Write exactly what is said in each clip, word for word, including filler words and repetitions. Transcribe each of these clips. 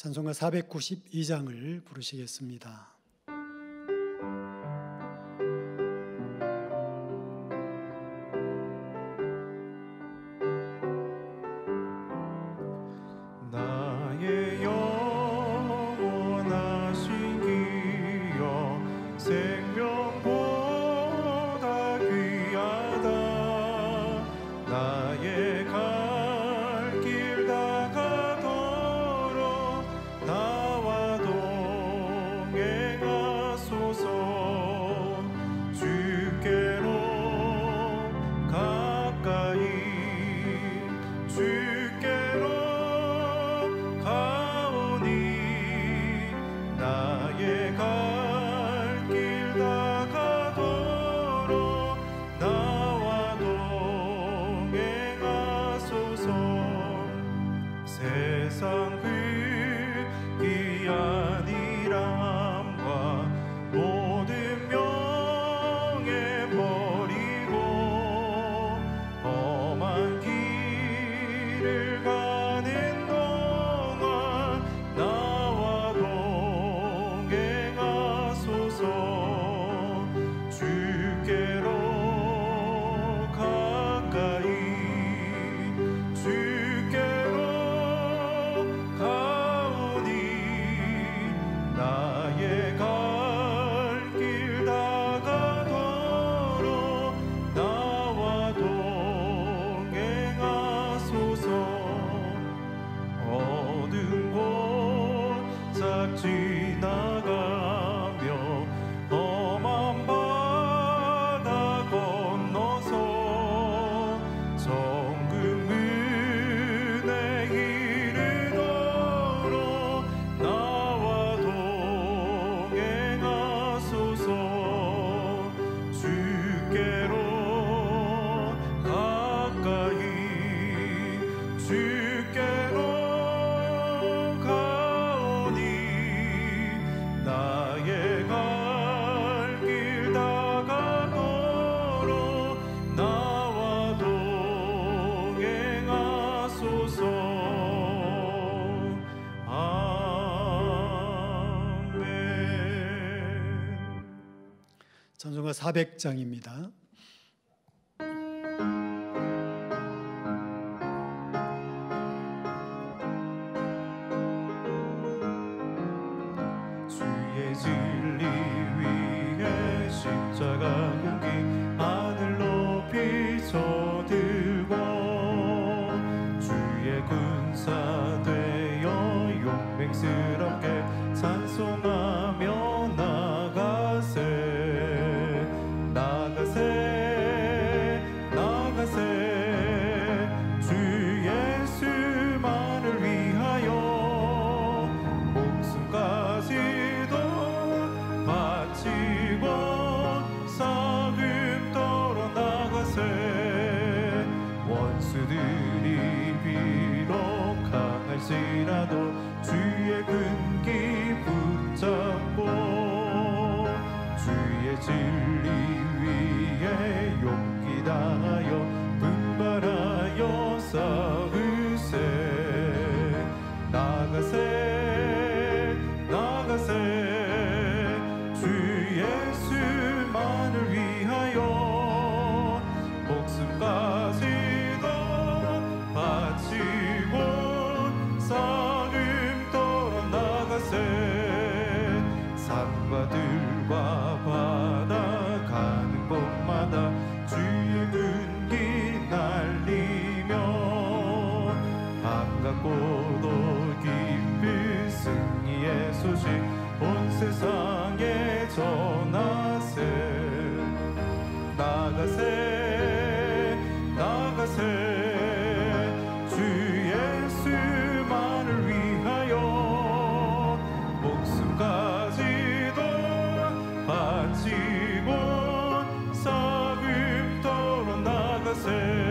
찬송가 사백구십이 장을 부르시겠습니다. 나의 영원하신 기여 생명보다 귀하다. 나의 갈 길 다가도록 나와 동행하소서. 주께로 가까이 주께로 가오니 나의 갈 길 다가도록 나와 동행하소서. 세상 그 귀한 이람과 모든 명예 버리고 험한 길을 가는 동안 나와 동행하소서. 주께로 가까이 주께로 가오니 나의 갈 길 다가도록 나와 동행하소서. 어두운 곳 싹 지나가며 험한 바다 건너서 정금 은혜 이르도록 나와 동행하소서. 주께로 가까이 주께로 가오니 나의 갈 길 다가도록 나와 동행하소서. 아멘. 찬송가 사백 장입니다. 주의 진리 위에 십자가 공기 하늘 높이 쳐들고 주의 군사 되어 용맹스럽게 찬송하며 나가세 나가세 나가세. 주 예수만을 위하여 목숨까지도 바치고 사귐떠러 나가세. 원수들이 비록 강할지라도 주의 근기 붙잡고 주의 진리 위에 용기 다하여 분발하여 싸우세. 나가세 나가세. 주 예수만을 위하여 목숨까지도 바치고 사귐떠러 나가세. 산과 들과 바다 가는 곳마다 주의 근기 날리며 반갑고도 기쁜 승리의 소식 온 세상에 전하세. 나가세 나가세. 주 예수만을 위하여 목숨까지도 바치고 사귐떠러 나가세.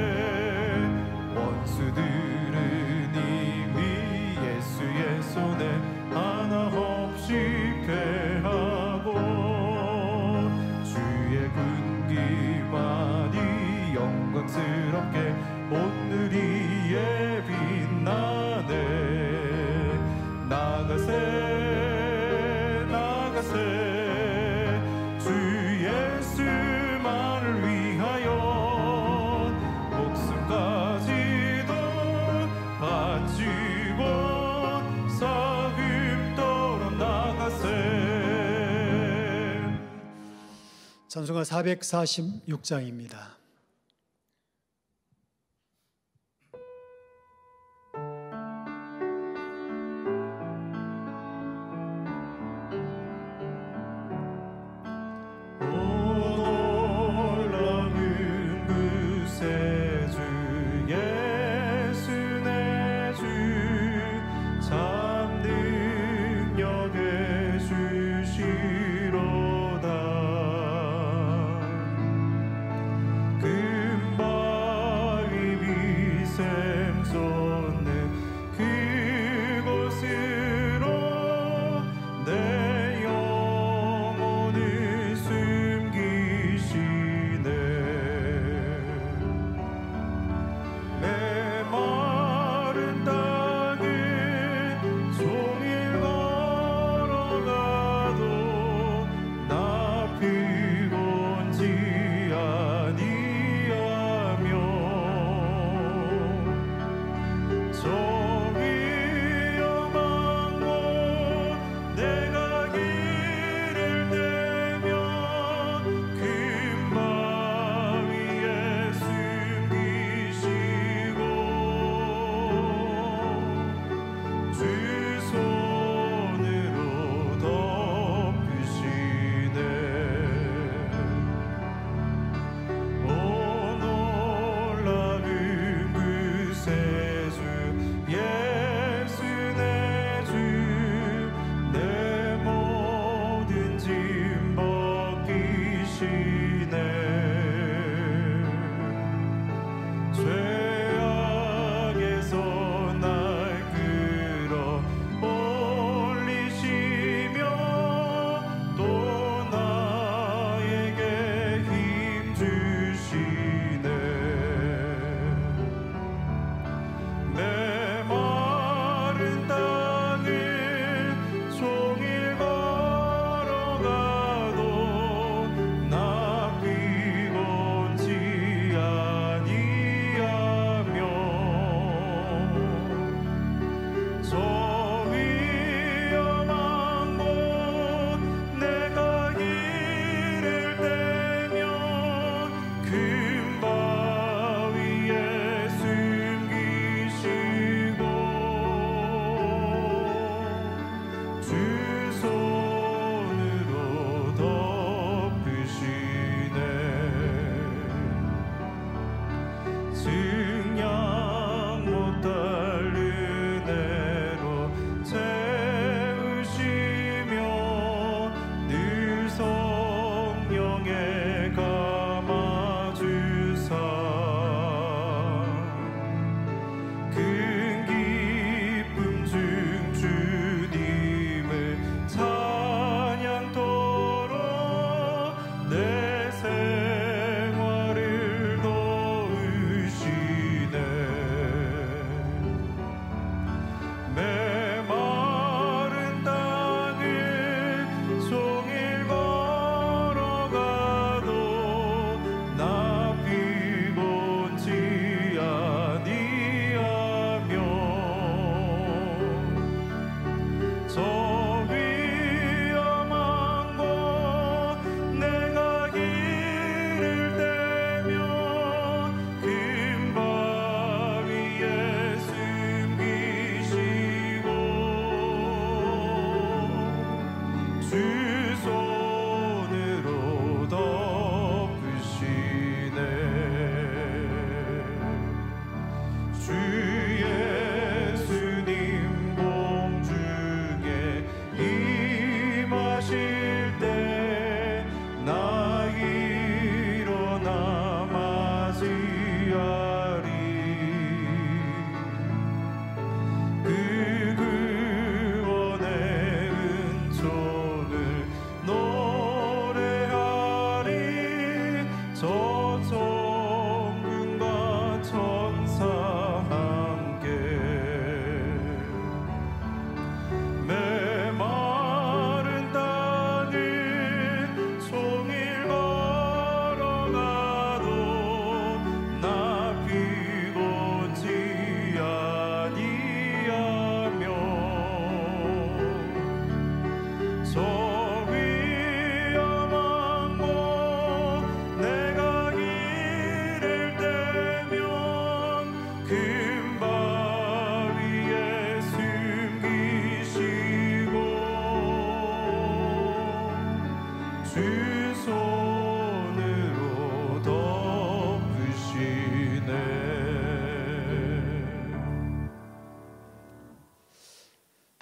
원수들은 이미 예수의 손에 하나 없이 패하고 주의 군기만이 영광스럽게 오늘이에 빛나네. 나가 찬송가 사백사십육 장입니다.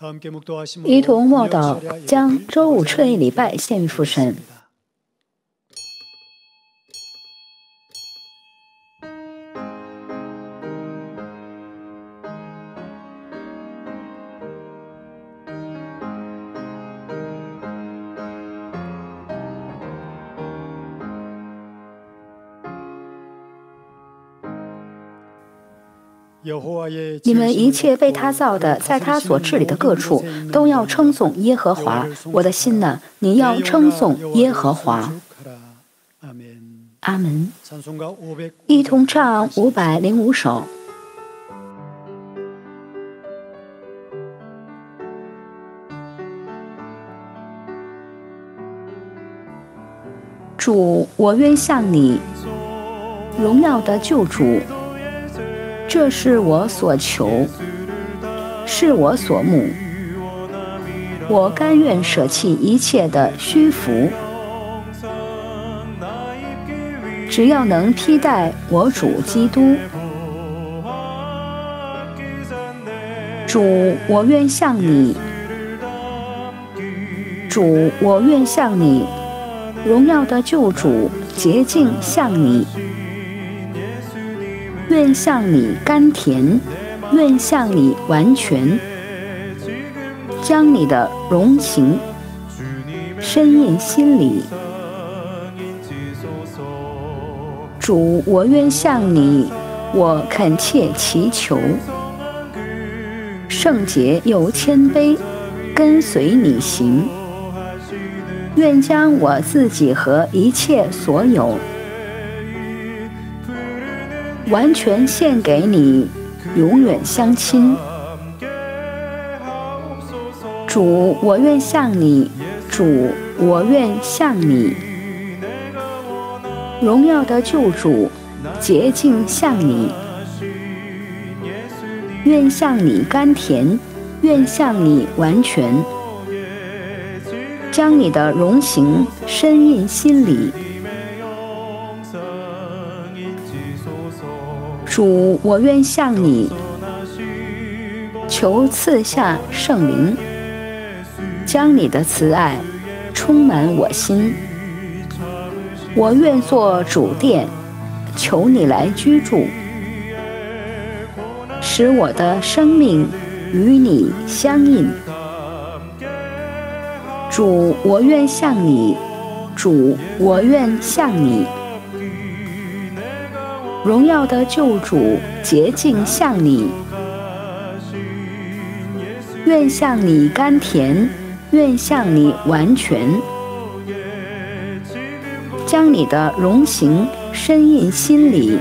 一同默祷，将周五彻夜礼拜献于父神。你们一切被他造的，在他所治理的各处，都要称颂耶和华。我的心哪，你要称颂耶和华。阿门。一同唱五百零五首。主，我愿向你，荣耀的救主。这是我所求，是我所慕。我甘愿舍弃一切的虚浮，只要能披戴我主基督。主，我愿向你；主，我愿向你，荣耀的救主，洁净向你。愿向你甘甜，愿向你完全，将你的荣情深印心里。主，我愿向你，我恳切祈求，圣洁又谦卑，跟随你行。愿将我自己和一切所有完全献给你，永远相亲。主，我愿向你；主，我愿向你。荣耀的救主，洁净向你。愿向你甘甜，愿向你完全，将你的荣行深印心里。主，我愿向你，求赐下圣灵，将你的慈爱充满我心。我愿做主殿，求你来居住，使我的生命与你相应。主，我愿向你；主，我愿向你。荣耀的救主，洁净向你。愿向你甘甜，愿向你完全，将你的荣行深印心里。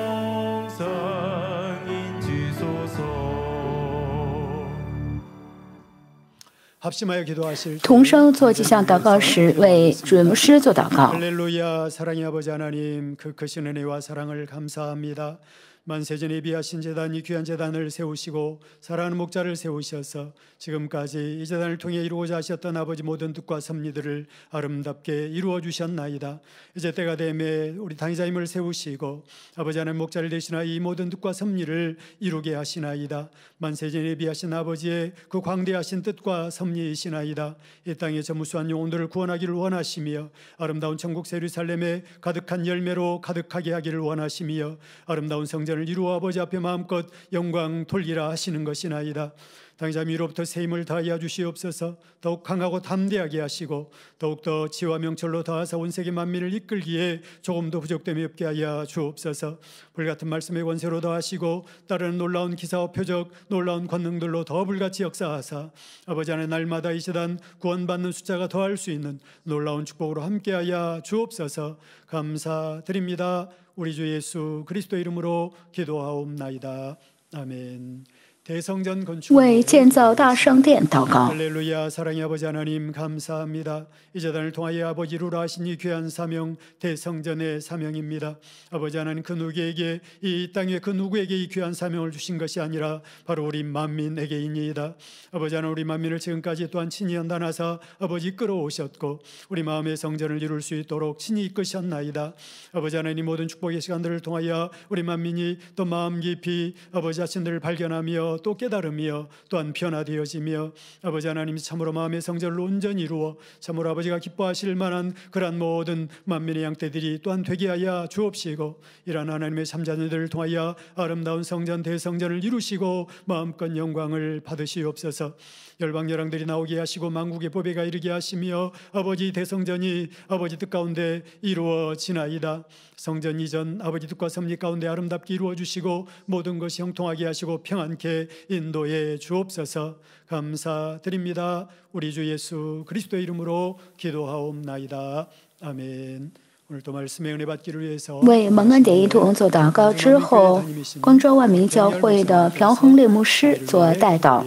同声做吉祥祷告时，为主任牧师做祷告。 할렐루야, 사랑의 아버지 하나님, 그 크신 은혜와 사랑을 감사합니다. 만세전에 예비하신 제단, 이 귀한 제단을 세우시고 사랑하는 목자를 세우셔서 지금까지 이 제단을 통해 이루고자 하셨던 아버지 모든 뜻과 섭리들을 아름답게 이루어 주셨나이다. 이제 때가 되매 우리 당의자님을 세우시고 아버지 하나님 목자를 대신하여 이 모든 뜻과 섭리를 이루게 하시나이다. 만세전에 예비하신 아버지의 그 광대하신 뜻과 섭리이시나이다. 이 땅의 저 무수한 영혼들을 구원하기를 원하시며 아름다운 천국 예루살렘에 가득한 열매로 가득하게 하기를 원하시며 아름다운 성전을 이루어 아버지 앞에 마음껏 영광 돌리라 하시는 것이나이다. 당장 위로부터 새 힘을 다하여 주시옵소서. 더욱 강하고 담대하게 하시고 더욱더 지와 명철로 다하사 온 세계 만민을 이끌기에 조금도 부족됨이 없게 하여 주옵소서. 불같은 말씀의 권세로 다하시고 따르는 놀라운 기사와 표적, 놀라운 권능들로 더 불같이 역사하사 아버지 하나님 날마다 이 시단 구원받는 숫자가 더할 수 있는 놀라운 축복으로 함께하여 주옵소서. 감사드립니다. 우리 주 예수 그리스도 이름으로 기도하옵나이다. 아멘. 为建造大圣殿祷告。 할렐루야, 사랑의 아버지 하나님 감사합니다. 이 제단을 통하여 아버지 이루라 하신 이 귀한 사명, 대성전의 사명입니다. 아버지 하나님, 그 누구에게 이 땅에 그 누구에게 이 귀한 사명을 주신 것이 아니라 바로 우리 만민에게이니이다. 아버지 하나님, 우리 만민을 지금까지 또한 친히 연단하사 아버지 끌어오셨고 우리 마음의 성전을 이룰 수 있도록 친히 이끄셨나이다. 아버지 하나님, 모든 축복의 시간들을 통하여 우리 만민이 또 마음 깊이 아버지 자신들을 발견하며 알며 또 깨달으며 또한 변화되어지며 아버지 하나님 참으로 마음의 성전을 온전히 이루어 참으로 아버지가 기뻐하실 만한 그러한 모든 만민의 양떼들이 또한 되게 하여 주옵시고 이러한 하나님의 참자녀들을 통하여 아름다운 성전 대성전을 이루시고 마음껏 영광을 받으시옵소서. 열방열왕들이 나오게 하시고 만국의 보배가 이르게 하시며 아버지 대성전이 아버지 뜻 가운데 이루어지나이다. 성전 이전 아버지 뜻과 섭리 가운데 아름답게 이루어 주시고 모든 것이 형통하게 하시고 평안케 인도해 주옵소서. 감사드립니다. 우리 주 예수 그리스도의 이름으로 기도하옵나이다. 아멘. 为蒙恩典一同做祷告之后，光州万民教会的朴亨烈牧师做代祷。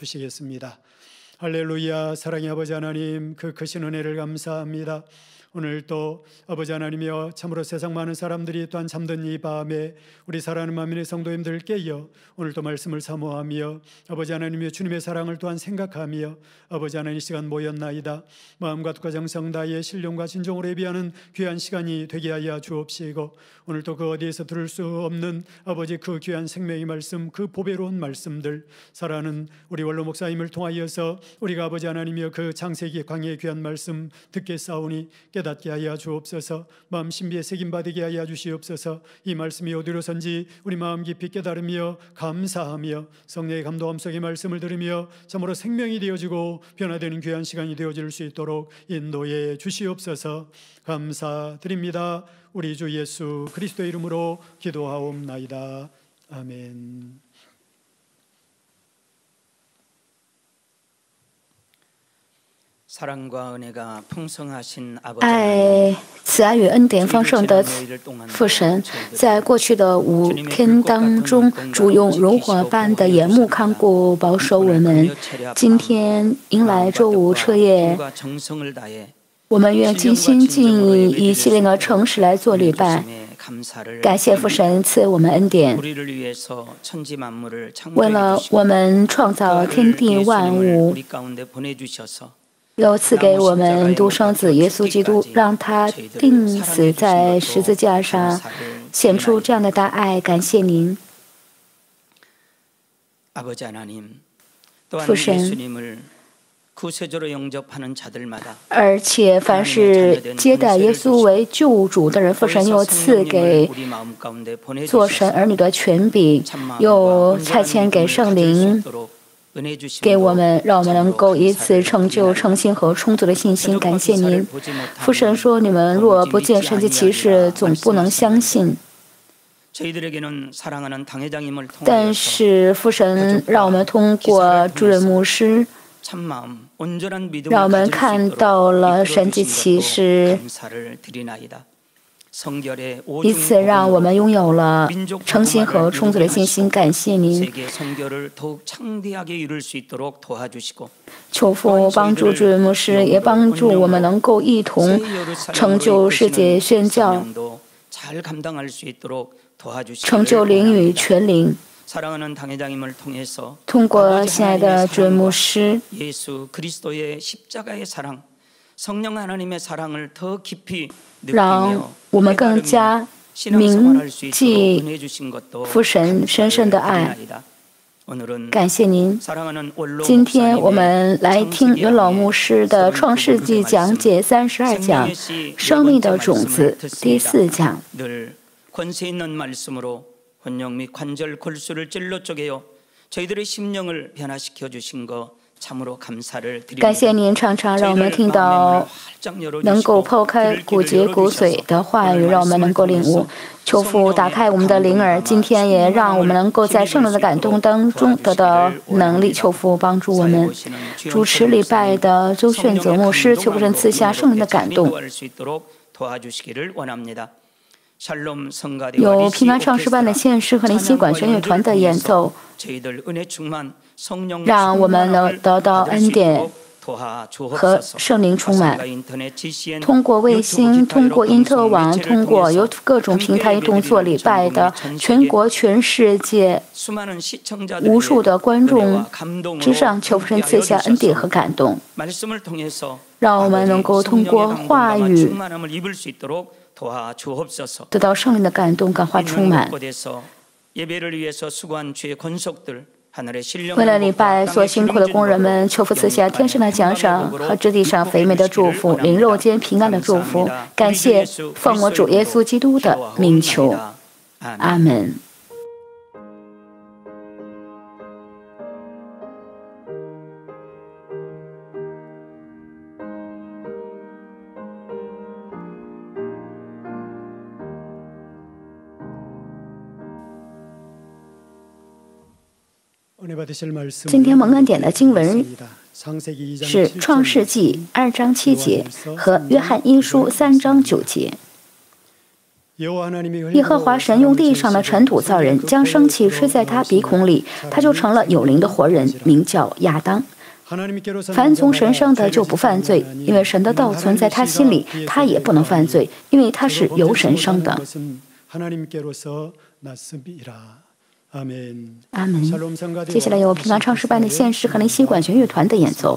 할렐루야. 사랑의 아버지 하나님, 그 크신 은혜를 감사합니다. 오늘 또 아버지 하나님이여 참으로 세상 많은 사람들이 또한 잠든 이 밤에 우리 사랑하는 만민의 성도님들 깨어 오늘 또 말씀을 사모하며 아버지 하나님이여 주님의 사랑을 또한 생각하며 아버지 하나님 이 시간 모였나이다. 마음과 뜻과 정성 다해 신령과 진정으로 예비하는 귀한 시간이 되게 하여 주옵시고 오늘 또 그 어디에서 들을 수 없는 아버지 그 귀한 생명의 말씀, 그 보배로운 말씀들 사랑하는 우리 원로 목사님을 통하여서 우리가 아버지 하나님이여 그 창세기 광야의 귀한 말씀 듣게 싸우니 깨닫게 하여 주옵소서. 마음 신비에 새김받게 하여 주시옵소서. 이 말씀이 어디로선지 우리 마음 깊이 깨달으며 감사하며 성령의 감동함 속의 말씀을 들으며 참으로 생명이 되어지고 변화되는 귀한 시간이 되어질 수 있도록 인도해 주시옵소서. 감사드립니다. 우리 주 예수 그리스도의 이름으로 기도하옵나이다. 아멘. 爱慈爱与恩典丰盛的父神，在过去的五天当中，主用柔和般的眼目看顾保守我们。今天迎来周五彻夜，我们愿尽心尽意以系列的诚实来做礼拜。感谢父神赐我们恩典，为了我们创造天地万物。 又赐给我们独生子耶稣基督，让他钉死在十字架上，显出这样的大爱。感谢您，父神。而且，凡是接待耶稣为救主的人，父神又赐给做神儿女的权柄，又差遣给圣灵。 给我们，让我们能够以此成就诚心和充足的信心。感谢您，父神说：“你们若不见神迹奇事，总不能相信。” 但是父神让我们通过主任牧师，让我们看到了神迹奇事。 以此让我们拥有了诚心和充足的信心，感谢您。求父帮助主任牧师，也帮助我们能够一同成就世界宣教，成就灵与全灵。通过亲爱的主任牧师。 让我们更加铭记父神深深的爱。感谢您。今天我们来听元老牧师的《创世纪》讲解三十二讲《生命的种子》第四讲。 感谢您常常让我们听到能够剖开骨节骨髓的话语，让我们能够领悟。求父打开我们的灵耳，今天也让我们能够在圣灵的感动当中得到能力。求父帮助我们。主持礼拜的周炫泽牧师，求父神赐下圣灵的感动。 有平安唱诗班的献诗和灵心管弦乐团的演奏，让我们能得到恩典和圣灵充满。通过卫星、通过因特网、通过有各种平台一同做礼拜的全国、全世界无数的观众之上，求父神赐下恩典和感动，让我们能够通过话语 得到圣灵的感动，感化充满。 为了礼拜所辛苦的工人们，求父赐下天上的奖赏和这地上肥美的祝福，灵肉间平安的祝福。感谢奉我主耶稣基督的名求，阿门。今天蒙恩典的经文是创世纪二章七节和约翰一书三章九节。耶和华神用地上的尘土造人，将生气吹在他鼻孔里，他就成了有灵的活人，名叫亚当。凡从神生的就不犯罪，因为神的道存在他心里，他也不能犯罪，因为他是由神生的。阿门。接下来由平安唱诗班的献诗和灵溪管弦乐团的演奏。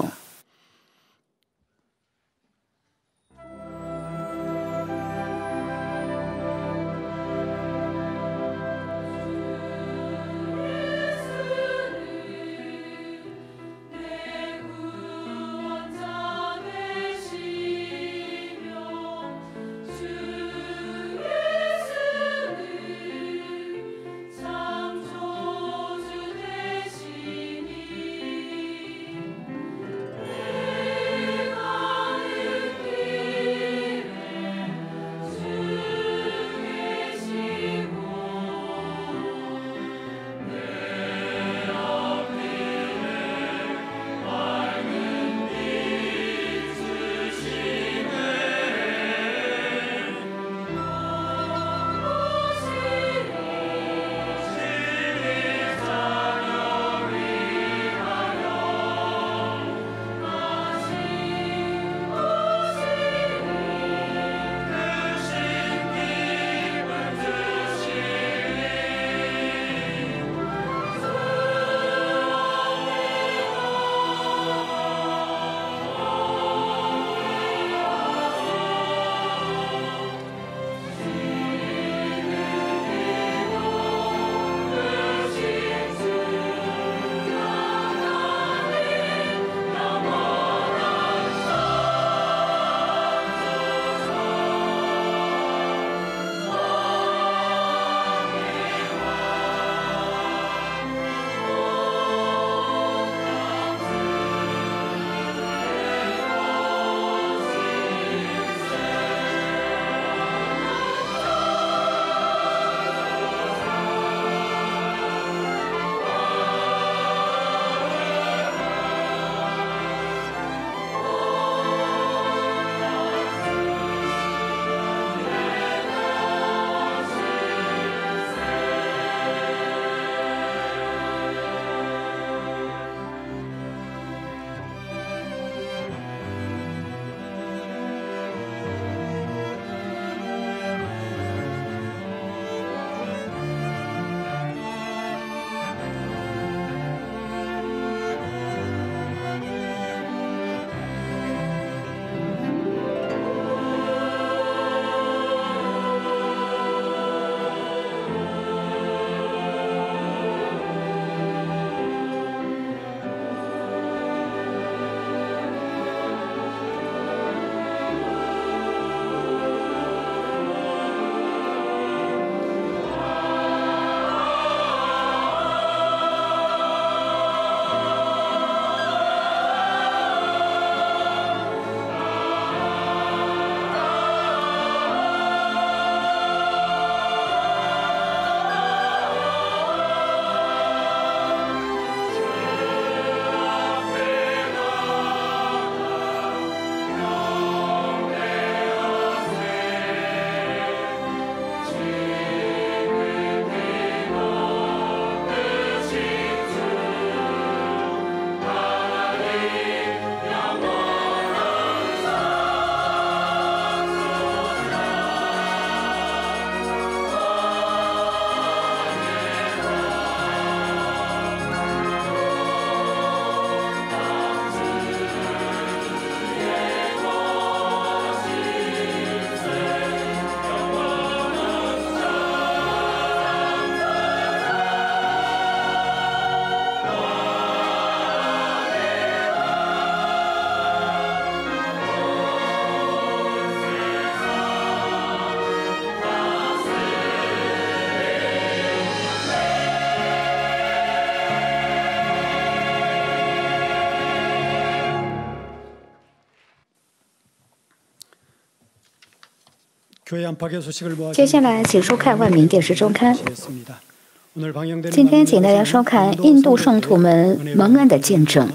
接下来，请收看万民电视周刊。今天，请大家收看印度圣徒们蒙恩的见证。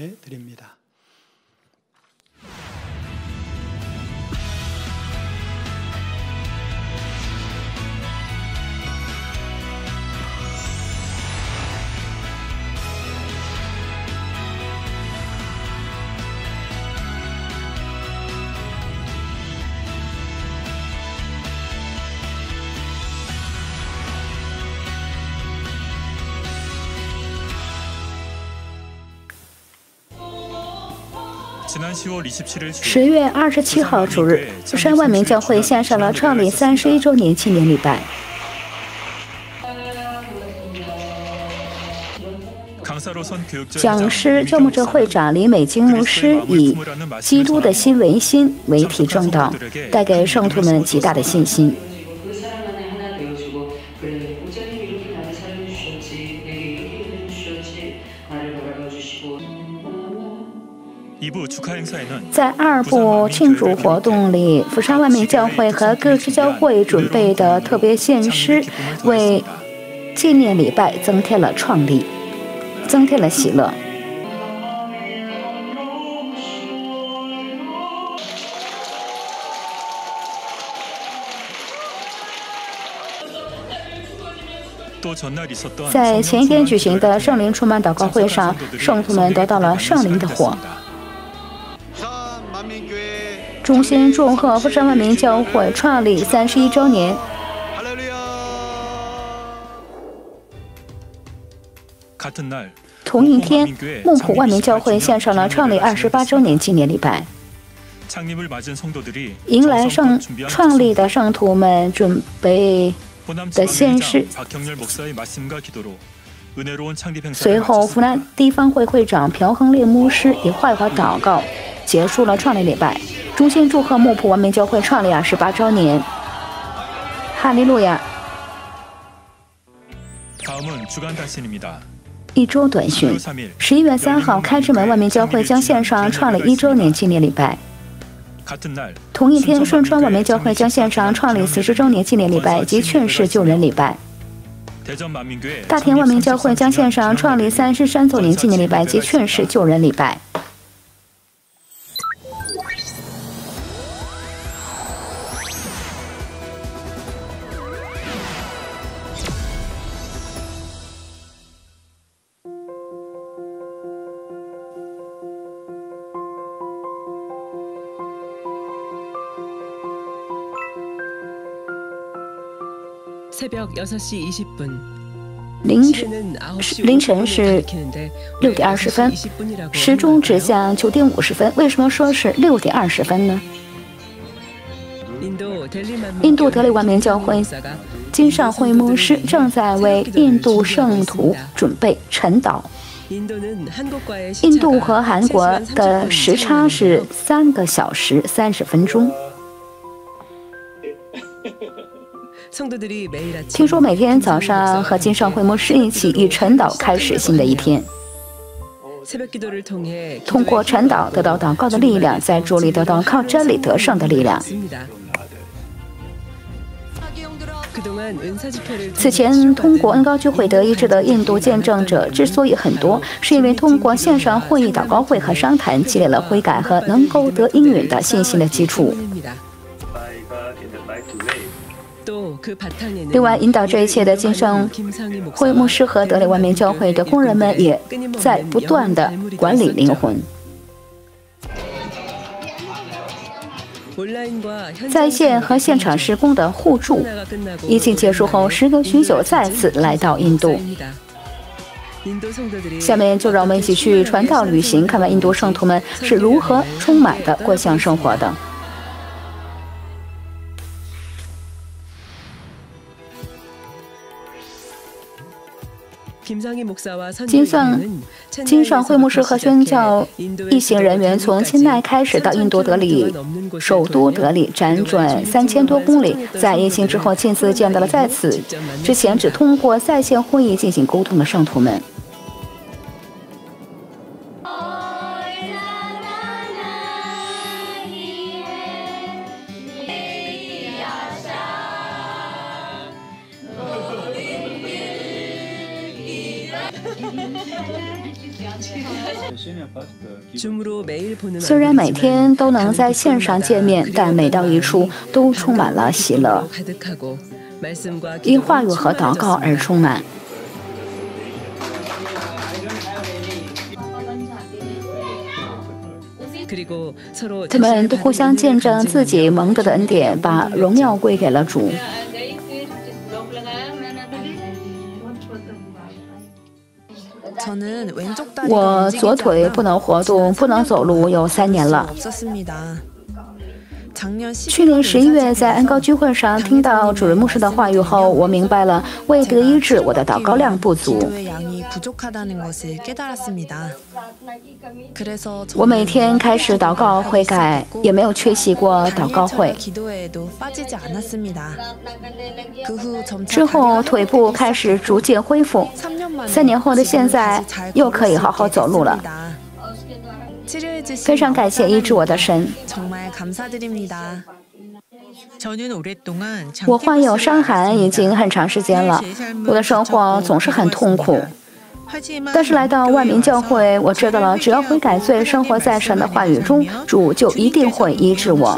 十月二十七号主日，釜山万民教会献上了创立三十一周年纪念礼拜。讲师教牧者会长李美金牧师以“基督的新维新”为题正道，带给圣徒们极大的信心。在二部庆祝活动里，釜山万民教会和各支教会准备的特别献诗，为纪念礼拜增添了创立，增添了喜乐。在前一天举行的圣灵充满祷告会上，圣徒们得到了圣灵的火。衷心祝贺釜山万民教会创立三十一周年。同一天，木浦万民教会献上了创立二十八周年纪念礼拜。迎来圣创立的圣徒们准备的献诗。随后，湖南地方会会长朴恒烈牧师以话语和祷告结束了创立礼拜。衷心祝贺木浦万民教会创立二十八周年，哈利路亚！一周短讯：十一月三号，开之门万民教会将献上创立一周年纪念礼拜。同一天，顺川万民教会将献上创立四十周年纪念礼拜及劝世救人礼拜。大田万民教会将献上创立三十三周年纪念礼拜及劝世救人礼拜。凌晨凌晨是六点二十分，时钟指向九点五十分。为什么说是六点二十分呢？印度德里万民教会金上会牧师正在为印度圣徒准备晨祷。印度和韩国的时差是三个小时三十分钟。听说每天早上和金上会牧师一起以晨祷开始新的一天。通过晨祷得到祷告的力量，在主里得到靠真理得胜的力量。此前，通过恩膏聚会得医治的印度见证者之所以很多，是因为通过线上会议、祷告会和商谈，积累了悔改和能够得应允的信心的基础。另外，引导这一切的金上会牧师和德里万民教会的工人们也在不断的管理灵魂。在线和现场施工的互助，疫情结束后，时隔许久再次来到印度。下面就让我们一起去传道旅行，看看印度圣徒们是如何充满的过向生活的。金上金上会牧师和宣教一行人员从钦奈开始到印度德里首都德里，辗转三千多公里，在疫情之后亲自见到了在此之前只通过在线会议进行沟通的圣徒们。 虽然每天都能在线上见面，但每到一处都充满了喜乐，因话语和祷告而充满。他们都互相见证自己蒙得的恩典，把荣耀归给了主。我左腿不能活动，不能走路有三年了。去年十一月在恩膏聚会上听到主任牧师的话语后，我明白了为得医治我的祷告量不足。我每天开始祷告悔改，也没有缺席过祷告会。之后腿部开始逐渐恢复，三年后的现在又可以好好走路了。非常感谢医治我的神。我患有伤寒已经很长时间了，我的生活总是很痛苦。但是来到万民教会，我知道了，只要悔改罪，生活在神的话语中，主就一定会医治我。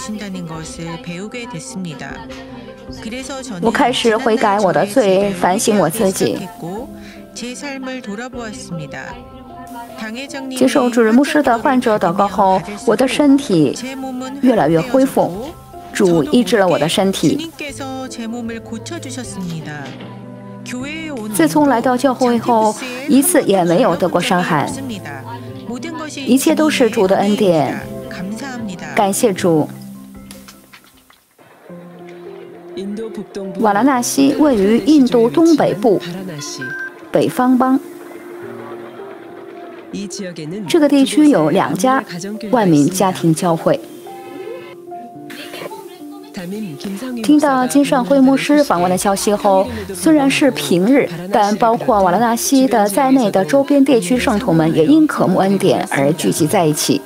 我开始悔改我的罪，反省我自己。接受主任牧师的患者祷告后，我的身体越来越恢复，主医治了我的身体。自从来到教会后，一次也没有得过伤寒，一切都是主的恩典，感谢主。瓦拉纳西位于印度东北部北方邦。这个地区有两家万民家庭教会。听到金尚辉牧师访问的消息后，虽然是平日，但包括瓦拉纳西的在内的周边地区圣徒们也因渴慕恩典而聚集在一起。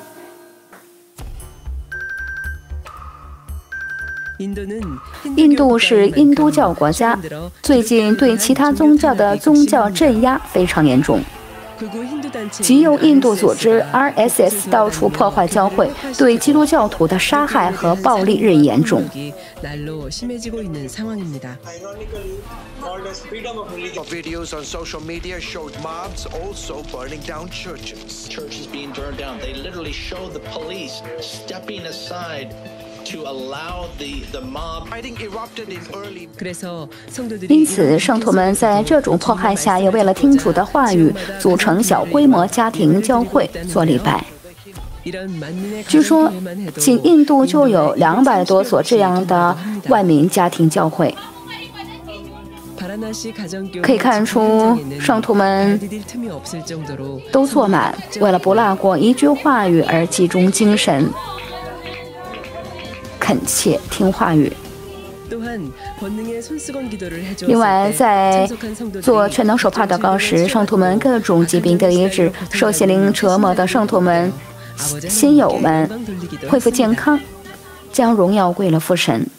印度是印度教国家，最近对其他宗教的宗教镇压非常严重。极右印度组织 R S S 到处破坏教会，对基督教徒的杀害和暴力日益严重。 Videos on social media showed mobs also burning down churches. Churches being burned down. They literally showed the police stepping aside to allow the the mob. Fighting erupted in early. 因此，圣徒们在这种迫害下，也为了听主的话语，组成小规模家庭教会做礼拜。据说，仅印度就有两百多所这样的万民家庭教会。可以看出，圣徒们都坐满，为了不落过一句话语而集中精神，恳切听话语。另外，在做全能手帕祷告时，圣徒们各种疾病得医治，受邪灵折磨的圣徒们、新友们恢复健康，将荣耀归了父神。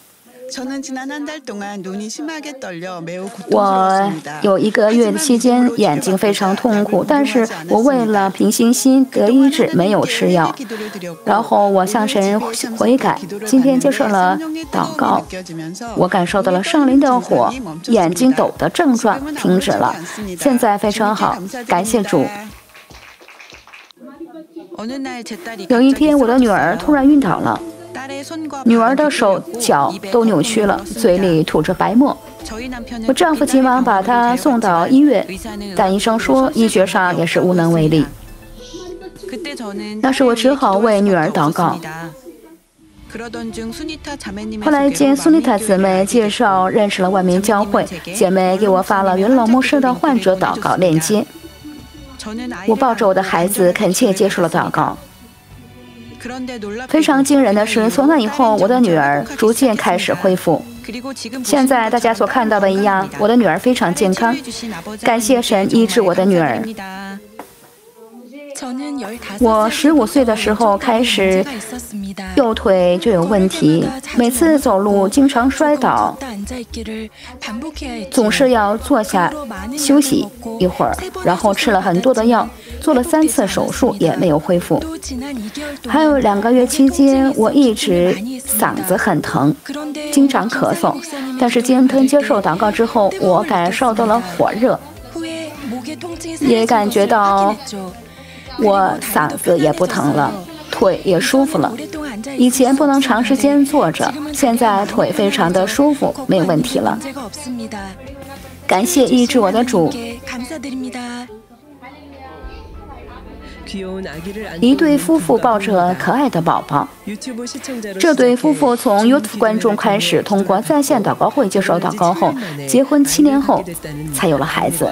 我有一个月的期间眼睛非常痛苦，但是我为了平心心得医治，没有吃药。然后我向神悔改，今天接受了祷告，我感受到了圣灵的火，眼睛抖的症状停止了，现在非常好，感谢主。有一天，我的女儿突然晕倒了。女儿的手脚都扭曲了，嘴里吐着白沫。我丈夫急忙把她送到医院，但医生说医学上也是无能为力。那时我只好为女儿祷告。后来经苏妮塔姊妹介绍认识了万民教会，姐妹给我发了元老牧师的患者祷告链接。我抱着我的孩子恳切接受了祷告。非常惊人的是，从那以后，我的女儿逐渐开始恢复。现在大家所看到的一样，我的女儿非常健康。感谢神医治我的女儿。我十五岁的时候开始右腿就有问题，每次走路经常摔倒， 总是要坐下休息一会儿，然后吃了很多的药，做了三次手术也没有恢复。还有两个月期间，我一直嗓子很疼，经常咳嗽。但是今天接受祷告之后，我感受到了火热，也感觉到我嗓子也不疼了，腿也舒服了。以前不能长时间坐着，现在腿非常的舒服，没有问题了。感谢医治我的主。一对夫妇抱着可爱的宝宝。这对夫妇从 YouTube 观众开始，通过在线祷告会接受祷告后，结婚七年后才有了孩子。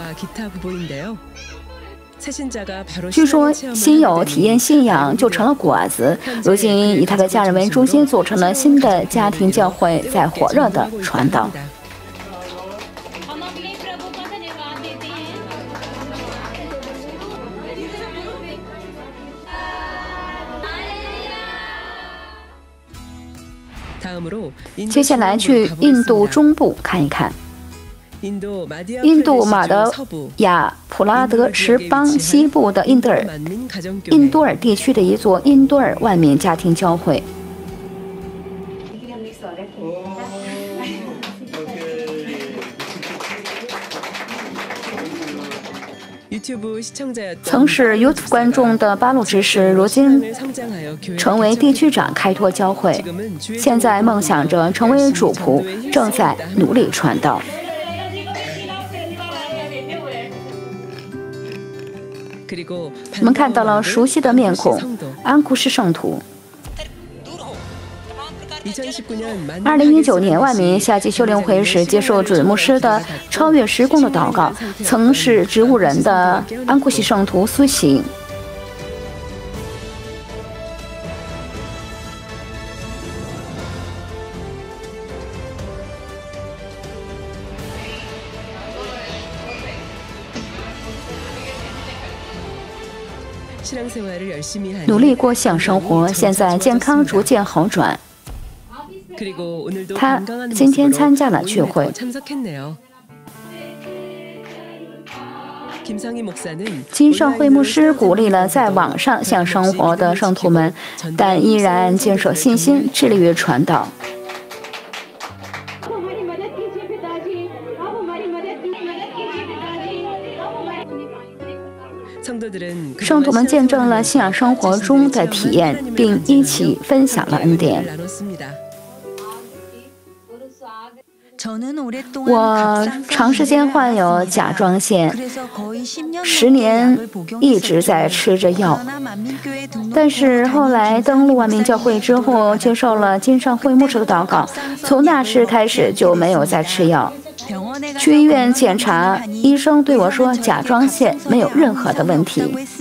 据说新友体验信仰就成了果子，如今以他的家人为中心，组成了新的家庭教会，在火热的传道。接下来去印度中部看一看。印度马德雅普拉德什邦西部的印多尔印多尔地区的一座印多尔万民家庭教会。曾是 YouTube 观众的巴鲁执事，如今成为地区长，开拓教会。现在梦想着成为主仆，正在努力传道。我们看到了熟悉的面孔，安库什圣徒。二零一九年，万民夏季修炼会时接受主牧师的超越时空的祷告，曾是植物人的安库什圣徒苏醒。努力过信仰生活，现在健康逐渐好转。他今天参加了聚会。金圣惠牧师鼓励了在网上信仰生活的圣徒们，但依然坚守信心，致力于传道。圣徒们见证了信仰生活中的体验，并一起分享了恩典。我长时间患有甲状腺，十年一直在吃着药，但是后来登陆万民教会之后，接受了金圣惠牧师的祷告，从那时开始就没有再吃药。去医院检查，医生对我说甲状腺没有任何的问题。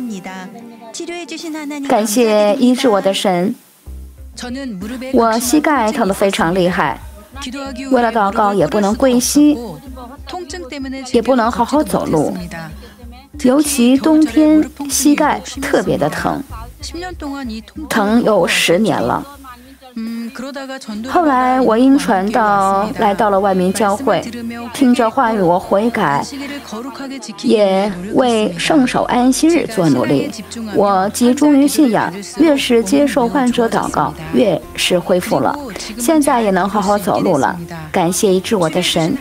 感谢医治我的神。我膝盖疼得非常厉害，为了祷告也不能跪膝，也不能好好走路，尤其冬天膝盖特别的疼，疼有十年了。后来我因传道来到了万民教会，听着话语我悔改，也为圣手安息日做努力。我集中于信仰，越是接受患者祷告，越是恢复了。现在也能好好走路了，感谢医治我的神。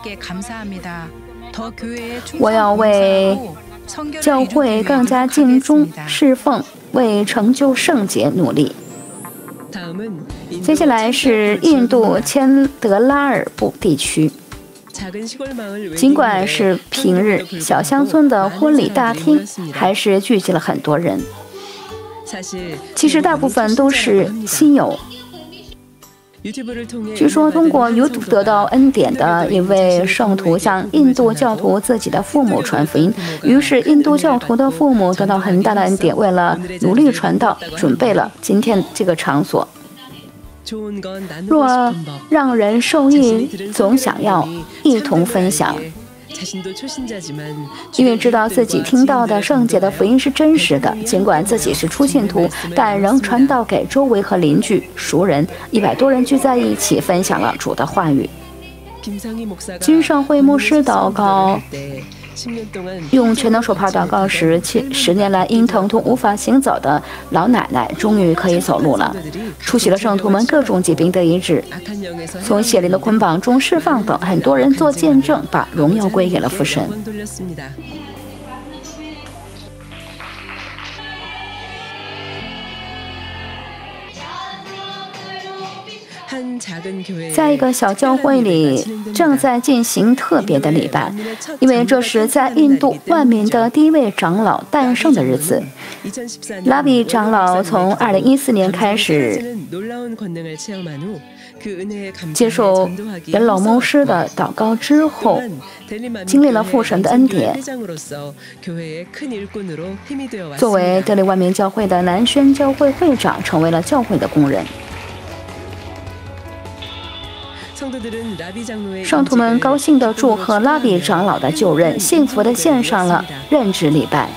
我要为教会更加尽忠侍奉，为成就圣洁努力。接下来是印度千德拉尔部地区。尽管是平日，小乡村的婚礼大厅还是聚集了很多人。其实大部分都是新友。据说通过 YouTube 得到恩典的一位圣徒向印度教徒自己的父母传福音，于是印度教徒的父母得到很大的恩典，为了努力传道，准备了今天这个场所。若让人受益，总想要一同分享，因为知道自己听到的圣洁的福音是真实的，尽管自己是初信徒，但仍传道给周围和邻居、熟人。一百多人聚在一起，分享了主的话语。 金尚会牧师祷告，用全能手帕祷告时，十年来因疼痛无法行走的老奶奶终于可以走路了。出席了圣徒们各种疾病的医治，从邪灵的捆绑中释放等，很多人做见证，把荣耀归给了父神。在一个小教会里，正在进行特别的礼拜，因为这是在印度万民的第一位长老诞生的日子。拉比长老从二零一四年开始接受元老牧师的祷告之后，经历了父神的恩典。作为德里万民教会的南宣教会会长，成为了教会的工人。圣徒们高兴地祝贺拉比长老的就任，幸福地献上了任职礼拜。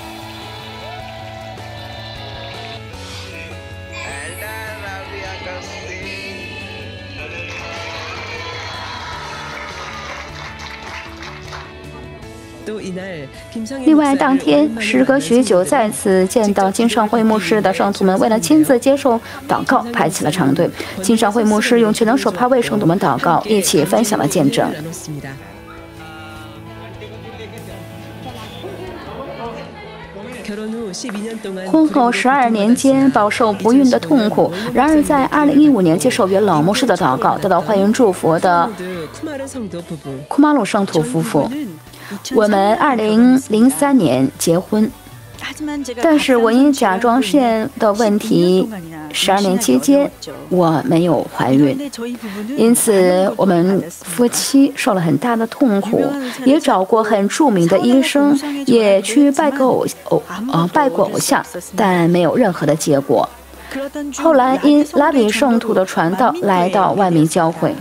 另外，当天时隔许久再次见到金尚会牧师的圣徒们，为了亲自接受祷告，排起了长队。金尚会牧师用全能手帕为圣徒们祷告，一起分享了见证。婚后十二年间饱受不孕的痛苦，然而在二零一五年接受元老牧师的祷告，得到欢迎祝福的库马鲁圣徒夫妇。我们二零零三年结婚，但是我因甲状腺的问题，十二年期间我没有怀孕，因此我们夫妻受了很大的痛苦，也找过很著名的医生，也去拜过偶偶呃拜过偶像，但没有任何的结果。后来因拉比圣徒的传道，来到万民教会。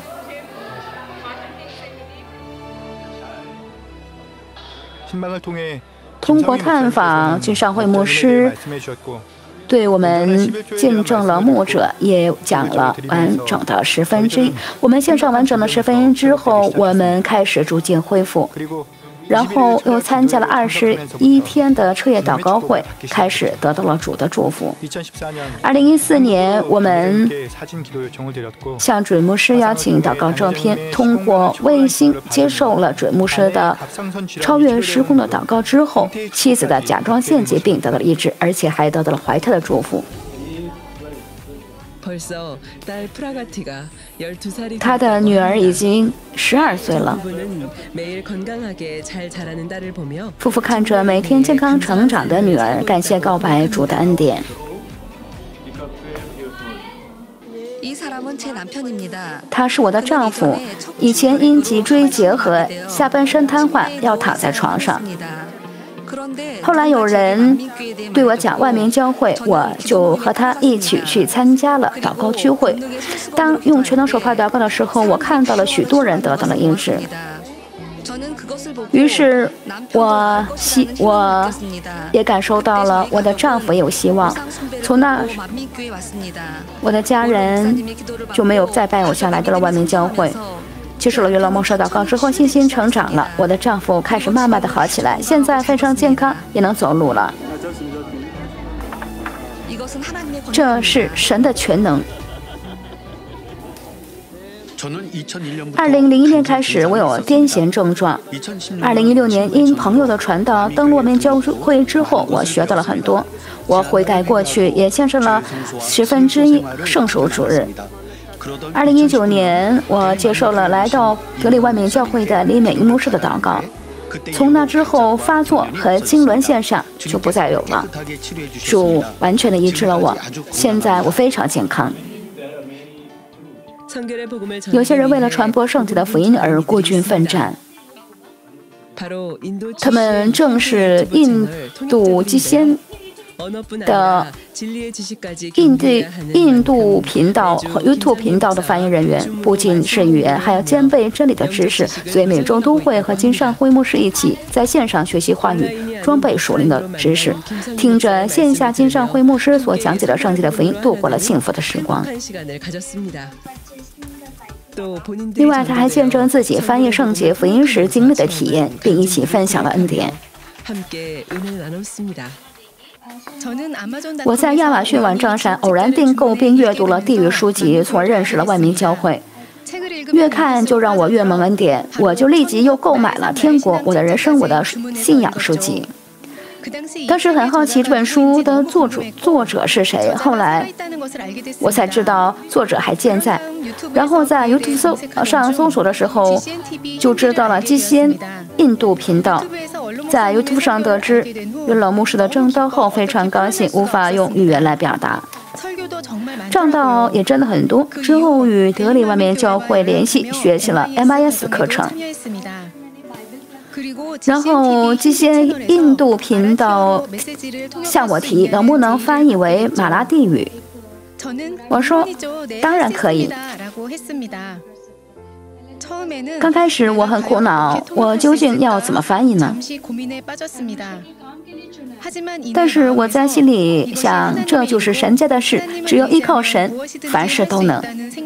通过探访，金尚会牧师对我们见证了牧者，也讲了完整的十分之一。我们献上完整的十分之后，我们开始逐渐恢复。然后又参加了二十一天的彻夜祷告会，开始得到了主的祝福。二零一四年，我们向准牧师邀请祷告照片，通过卫星接受了准牧师的超越时空的祷告之后，妻子的甲状腺疾病得到了医治，而且还得到了怀胎的祝福。他的女儿已经十二岁了。夫妇看着每天健康成长的女儿，感谢告白主的恩典。他是我的丈夫，以前因脊椎结核下半身瘫痪，要躺在床上。后来有人对我讲万民教会，我就和他一起去参加了祷告聚会。当用全能手帕祷告的时候，我看到了许多人得到了医治。于是我希我也感受到了我的丈夫也有希望。从那我的家人就没有再拜偶像，来到了万民教会。接受了元老牧师祷告之后，信心成长了。我的丈夫开始慢慢的好起来，现在非常健康，也能走路了。这是神的全能。二零零一年开始，我有癫痫症状。二零一六年因朋友的传道登陆万民教会之后，我学到了很多。我悔改过去，也献上了十分之一圣属主日。二零一九年，我接受了来到格里万民教会的李美英牧师的祷告。从那之后，发作和痉挛现象就不再有了，主完全的医治了我。现在我非常健康。有些人为了传播圣体的福音而孤军奋战，他们正是印度基先的印度印度频道和 YouTube 频道的翻译人员，不仅是语言，还要兼备真理的知识，所以每周都会和金善辉牧师一起在线上学习话语，装备属灵的知识，听着线下金善辉牧师所讲解的圣经的福音，度过了幸福的时光。 另外，他还见证自己翻译圣洁福音时经历的体验，并一起分享了恩典。我在亚马逊网站上偶然订购并阅读了地狱书籍，从而认识了万民教会。越看就让我越蒙恩典，我就立即又购买了《天国、我的人生、我的信仰》书籍。当时很好奇这本书的作者作者是谁，后来我才知道作者还健在。然后在 YouTube 搜上搜索的时候，就知道了基先印度频道。在 YouTube 上得知云老牧师的正道后，非常高兴，无法用语言来表达。正道也真的很多，之后与德里外面教会联系，学习了 M I S 课程。然后这些印度频道向我提能不能翻译为马拉地语，我说当然可以。刚开始我很苦恼，我究竟要怎么翻译呢？但是我在心里想，这就是神家的事，只有依靠神，凡事都能。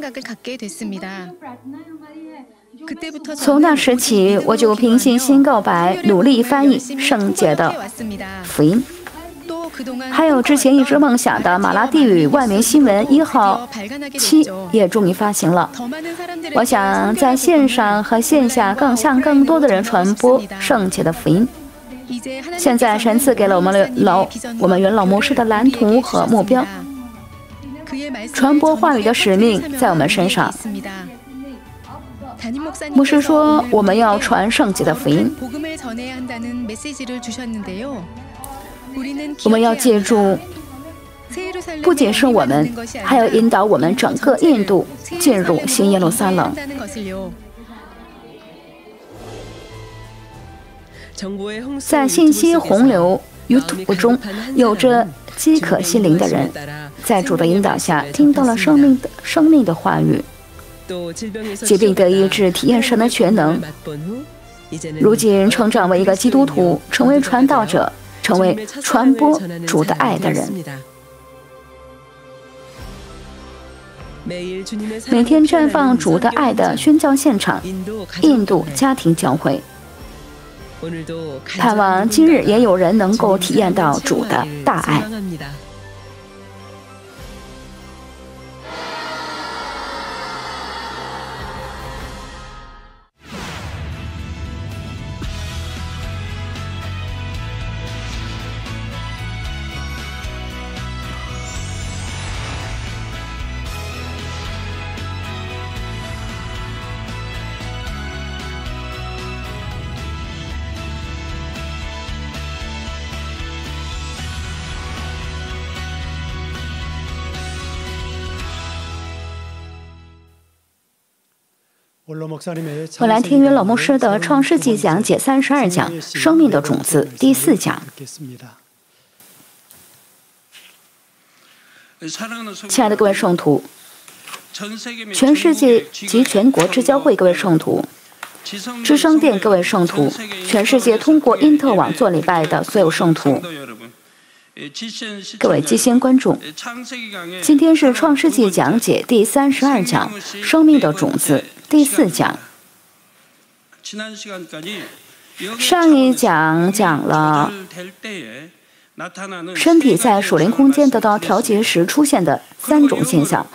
从那时起，我就凭信心告白，努力翻译圣洁的福音。还有之前一直梦想的马拉地语万民新闻一号七也终于发行了。我想在线上和线下更向更多的人传播圣洁的福音。现在神赐给了我们老我们元老牧师的蓝图和目标，传播话语的使命在我们身上。牧师说我们要传圣洁的福音，我们要记住，不仅是我们，还要引导我们整个印度进入新耶路撒冷。在信息洪流 YouTube 中，有着饥渴心灵的人，在主的引导下，听到了生命的生命的话语，疾病得医治，体验神的全能。如今成长为一个基督徒，成为传道者，成为传播主的爱的人。每天绽放主的爱的宣教现场，印度家庭教会。盼望今日也有人能够体验到主的大爱。我来听云老牧师的创世纪讲解三十二讲生命的种子第四讲。亲爱的各位圣徒，全世界及全国之教会各位圣徒，之声殿各位圣徒，全世界通过因特网做礼拜的所有圣徒，各位基先观众，今天是创世纪讲解第三十二讲生命的种子第四讲。上一讲讲了身体在属灵空间得到调节时出现的三种现象。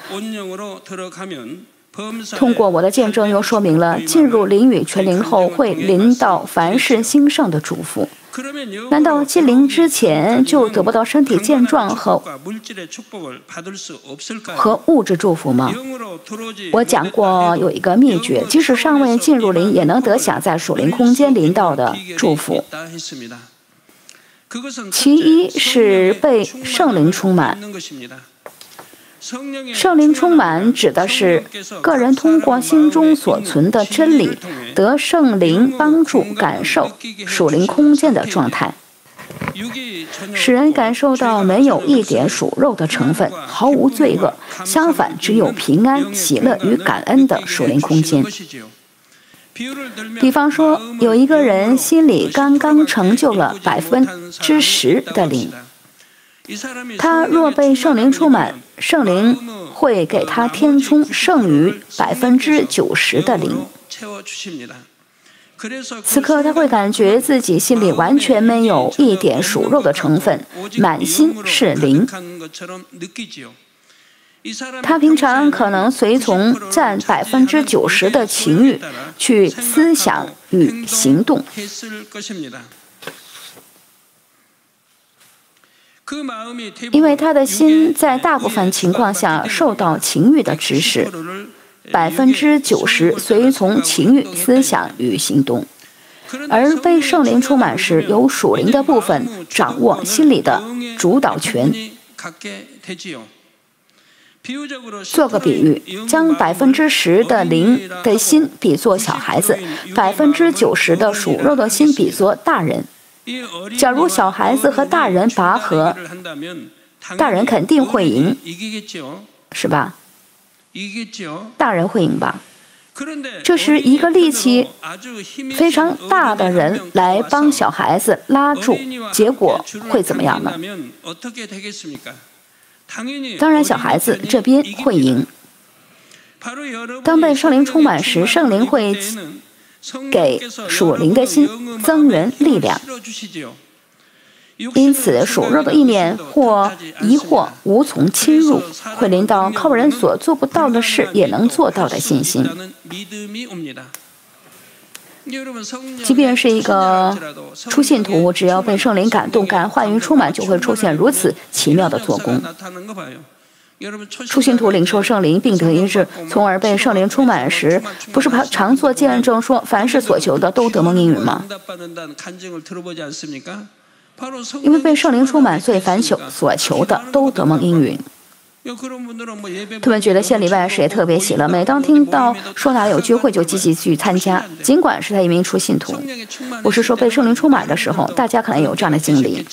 通过我的见证又说明了进入灵与全灵后会临到凡事兴盛的祝福。难道进灵之前就得不到身体健壮和和物质祝福吗？我讲过有一个秘诀，即使尚未进入灵，也能得享在属灵空间临到的祝福。其一是被圣灵充满。圣灵充满指的是个人通过心中所存的真理，得圣灵帮助感受属灵空间的状态，使人感受到没有一点属肉的成分，毫无罪恶，相反只有平安、喜乐与感恩的属灵空间。比方说，有一个人心里刚刚成就了百分之十的灵， 他若被圣灵充满，圣灵会给他填充剩余百分之九十的灵。此刻他会感觉自己心里完全没有一点属肉的成分，满心是灵。他平常可能随从占百分之九十的情欲去思想与行动，因为他的心在大部分情况下受到情欲的指使，百分之九十随从情欲思想与行动。而被圣灵充满时，由属灵的部分掌握心理的主导权。做个比喻，将百分之十的灵的心比作小孩子，百分之九十的属肉的心比作大人。假如小孩子和大人拔河，大人肯定会赢，是吧？大人会赢吧？这时，一个力气非常大的人来帮小孩子拉住，结果会怎么样呢？当然，小孩子这边会赢。当被圣灵充满时，圣灵会给属灵的心增援力量，因此属肉的意念或疑惑无从侵入，会临到靠人所做不到的事也能做到的信心。即便是一个初信徒，只要被圣灵感动、感化与充满，就会出现如此奇妙的做工。初信徒领受圣灵并得医治，从而被圣灵充满时，不是常做见证说凡是所求的都得蒙应允吗？因为被圣灵充满，所以凡所求的都得蒙应允。他们觉得献礼拜时也特别喜乐，每当听到说哪有聚会就积极去参加，尽管是他一名初信徒。我是说被圣灵充满的时候，大家可能有这样的经历。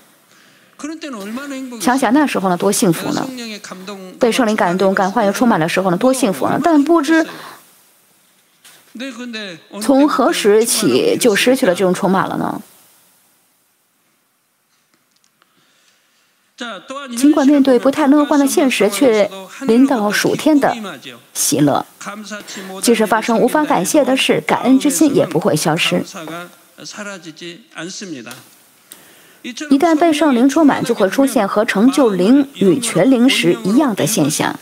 想想那时候呢，多幸福呢！被圣灵感动、感化又充满的时候呢，多幸福呢！但不知从何时起就失去了这种充满了呢？尽管面对不太乐观的现实，却临到属天的喜乐。即使发生无法感谢的事，感恩之心也不会消失。一旦被圣灵充满，就会出现和成就灵与全灵时一样的现象。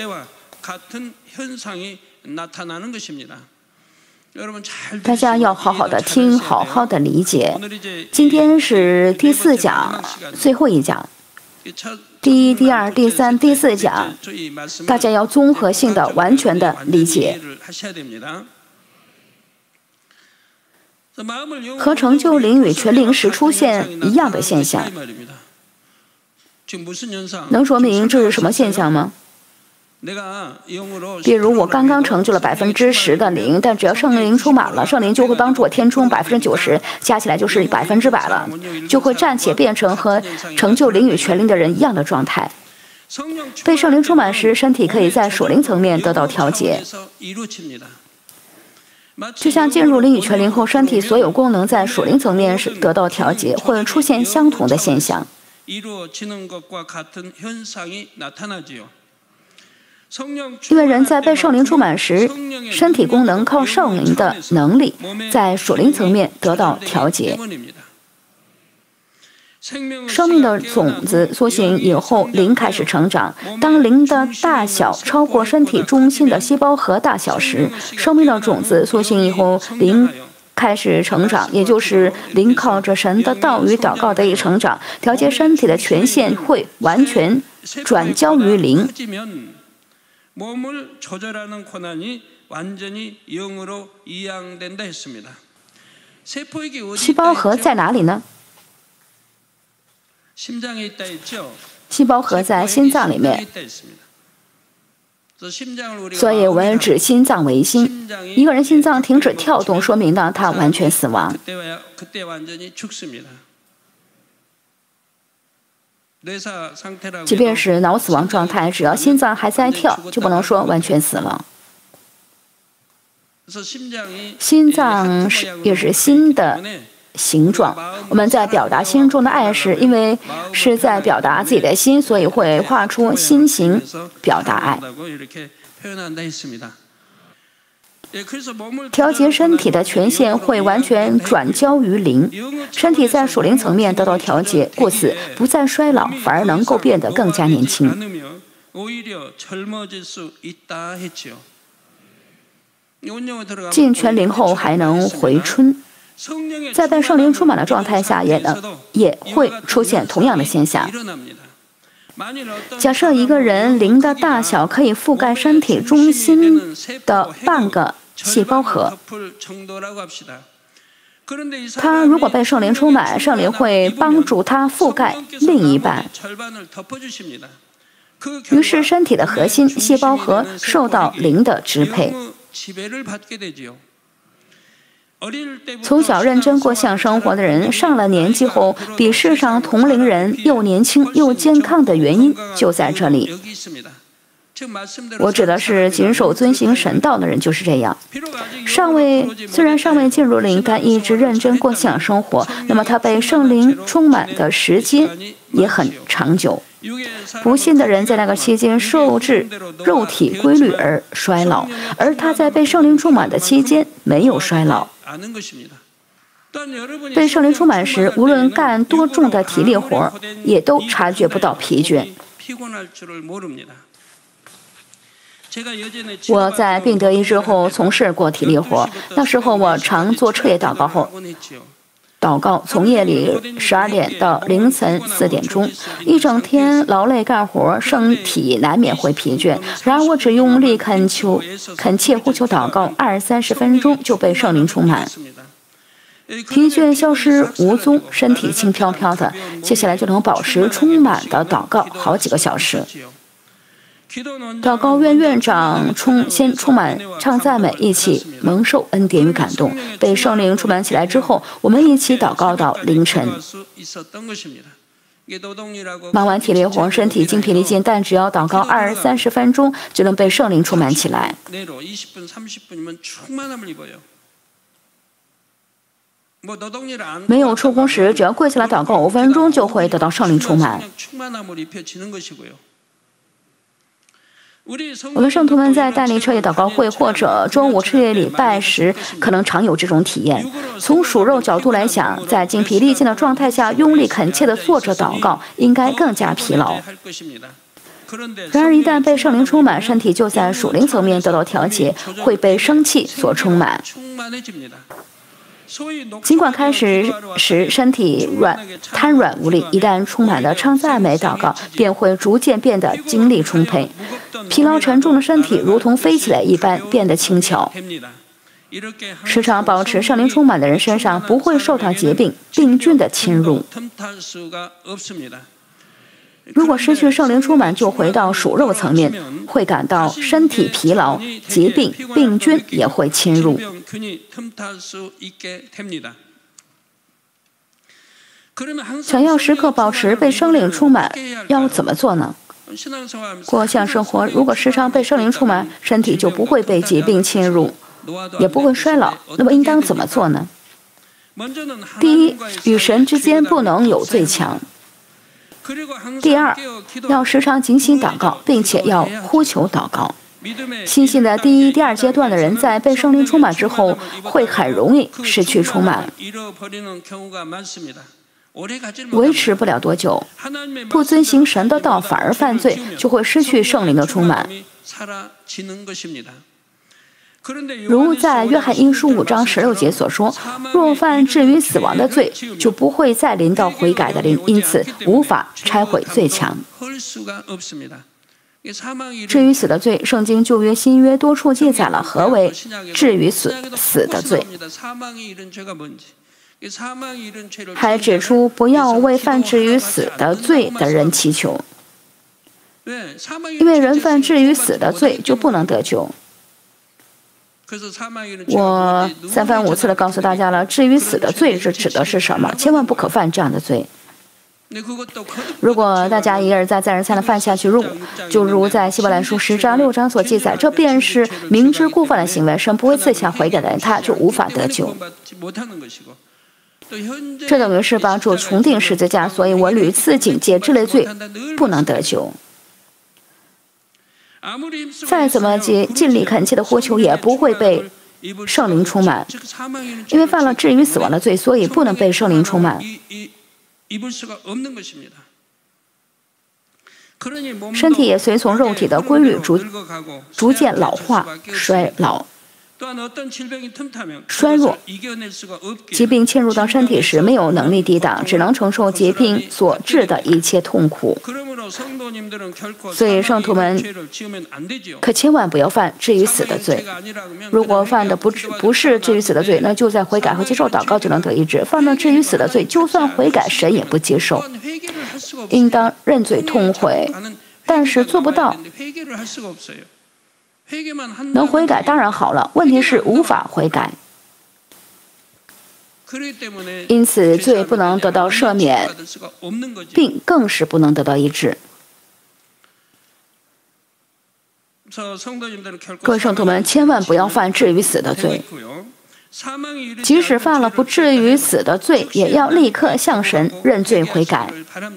大家要好好的听，好好的理解。今天是第四讲，最后一讲。第一、第二、第三、第四讲，大家要综合性的、完全的理解，和成就灵与全灵时出现一样的现象。能说明这是什么现象吗？比如我刚刚成就了百分之十的灵，但只要圣灵充满了，圣灵就会帮助我填充百分之九十，加起来就是百分之百了，就会暂且变成和成就灵与全灵的人一样的状态。被圣灵充满时，身体可以在属灵层面得到调节，就像进入灵与全灵后，身体所有功能在属灵层面是得到调节，会出现相同的现象。因为人在被圣灵充满时，身体功能靠圣灵的能力在属灵层面得到调节。生命的种子苏醒以后，灵开始成长。当灵的大小超过身体中心的细胞核大小时，生命的种子苏醒以后，灵开始成长，也就是灵靠着神的道与祷告得以成长。调节身体的权限会完全转交于灵。细胞核在哪里呢？细胞核在心脏里面，所以我们指心脏为心。一个人心脏停止跳动，说明呢他完全死亡。即便是脑死亡状态，只要心脏还在跳，就不能说完全死了。心脏是也是心的形状。我们在表达心中的爱时，因为是在表达自己的心，所以会画出心形表达爱。调节身体的权限会完全转交于灵，身体在属灵层面得到调节，故此不再衰老，反而能够变得更加年轻。尽全灵后还能回春，在被圣灵充满的状态下也能也会出现同样的现象。假设一个人灵的大小可以覆盖身体中心的半个细胞核，他如果被圣灵充满，圣灵会帮助他覆盖另一半，于是身体的核心细胞核受到灵的支配。从小认真过信仰生活的人，上了年纪后比世上同龄人又年轻又健康的原因就在这里。我指的是谨守遵行神道的人就是这样，尚未虽然尚未进入灵，但一直认真过信仰生活，那么他被圣灵充满的时间也很长久。不信的人在那个期间受制肉体规律而衰老，而他在被圣灵充满的期间没有衰老。被圣灵充满时，无论干多重的体力活，也都察觉不到疲倦。我在病得医治后从事过体力活，那时候我常做彻夜祷告后祷告，从夜里十二点到凌晨四点钟，一整天劳累干活，身体难免会疲倦。然而我只用力恳求、恳切呼求祷告，二三十分钟就被圣灵充满，疲倦消失无踪，身体轻飘飘的。接下来就能保持充满的祷告好几个小时。祷告院院长充先充满唱赞美，一起蒙受恩典与感动。被圣灵充满起来之后，我们一起祷告到凌晨。忙完体力活，身体精疲力尽，但只要祷告二三十分钟，就能被圣灵充满起来。没有出工时，只要跪下来祷告五分钟，就会得到圣灵充满。我们圣徒们在带领彻夜祷告会或者中午彻夜礼拜时，可能常有这种体验。从属肉角度来讲，在精疲力尽的状态下用力恳切地做着祷告，应该更加疲劳。然而一旦被圣灵充满，身体就在属灵层面得到调节，会被生气所充满。尽管开始时身体软瘫软无力，一旦充满了唱赞美祷告，便会逐渐变得精力充沛，疲劳沉重的身体如同飞起来一般变得轻巧。时常保持圣灵充满的人身上不会受到疾病、病菌的侵入。如果失去圣灵充满，就回到属肉层面，会感到身体疲劳，疾病、病菌也会侵入。想要时刻保持被圣灵充满，要怎么做呢？过信仰生活，如果时常被圣灵充满，身体就不会被疾病侵入，也不会衰老。那么应当怎么做呢？第一，与神之间不能有最强。第二，要时常警醒祷告，并且要呼求祷告。信心的第一、第二阶段的人，在被圣灵充满之后，会很容易失去充满，维持不了多久。不遵行神的道，反而犯罪，就会失去圣灵的充满。如在约翰一书五章十六节所说，若犯至于死亡的罪，就不会再临到悔改的灵，因此无法拆毁罪墙。至于死的罪，圣经旧约新约多处记载了何为至于死死的罪，还指出不要为犯至于死的罪的人祈求，因为人犯至于死的罪就不能得救。我三番五次的告诉大家了，至于死的罪是指的是什么？千万不可犯这样的罪。如果大家一而再再而三的犯下去，如就如在希伯来书十章六章所记载，这便是明知故犯的行为，神不会赐下悔改的人，他就无法得救。 这等于是把主重定十字架，所以我屡次警戒这类罪不能得救。再怎么尽尽力恳切的呼求，也不会被圣灵充满，因为犯了至于死亡的罪，所以不能被圣灵充满。身体也随从肉体的规律逐逐渐老化、衰老、衰弱。疾病侵入到身体时，没有能力抵挡，只能承受疾病所致的一切痛苦。所以圣徒们可千万不要犯至于死的罪。如果犯的不不是至于死的罪，那就在悔改和接受祷告就能得医治。犯了至于死的罪，就算悔改，神也不接受。应当认罪痛悔，但是做不到。能悔改当然好了，问题是无法悔改，因此罪不能得到赦免，病更是不能得到医治。各位圣徒们，千万不要犯至于死的罪，即使犯了不至于死的罪，也要立刻向神认罪悔改。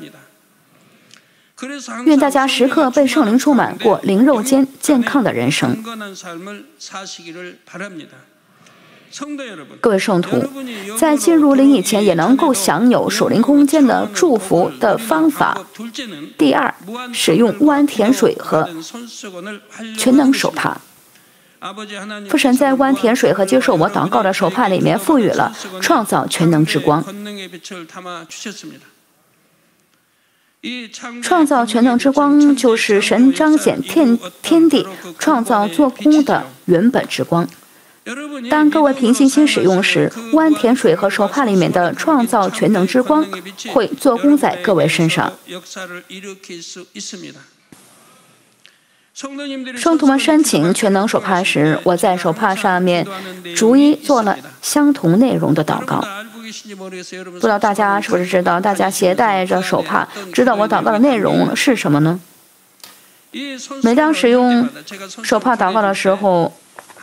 愿大家时刻被圣灵充满，过灵肉健健康的人生。各位圣徒，在进入灵以前，也能够享有属灵空间的祝福的方法。第二，使用万田水和全能手帕。父神在万田水和接受我祷告的手帕里面赋予了创造全能之光。创造全能之光就是神彰显天天地创造做工的原本之光。当各位凭信心使用时，万田水和手帕里面的创造全能之光会做工在各位身上。圣徒们申请全能手帕时，我在手帕上面逐一做了相同内容的祷告。不知道大家是不是知道，大家携带着手帕，知道我祷告的内容是什么呢？每当使用手帕祷告的时候，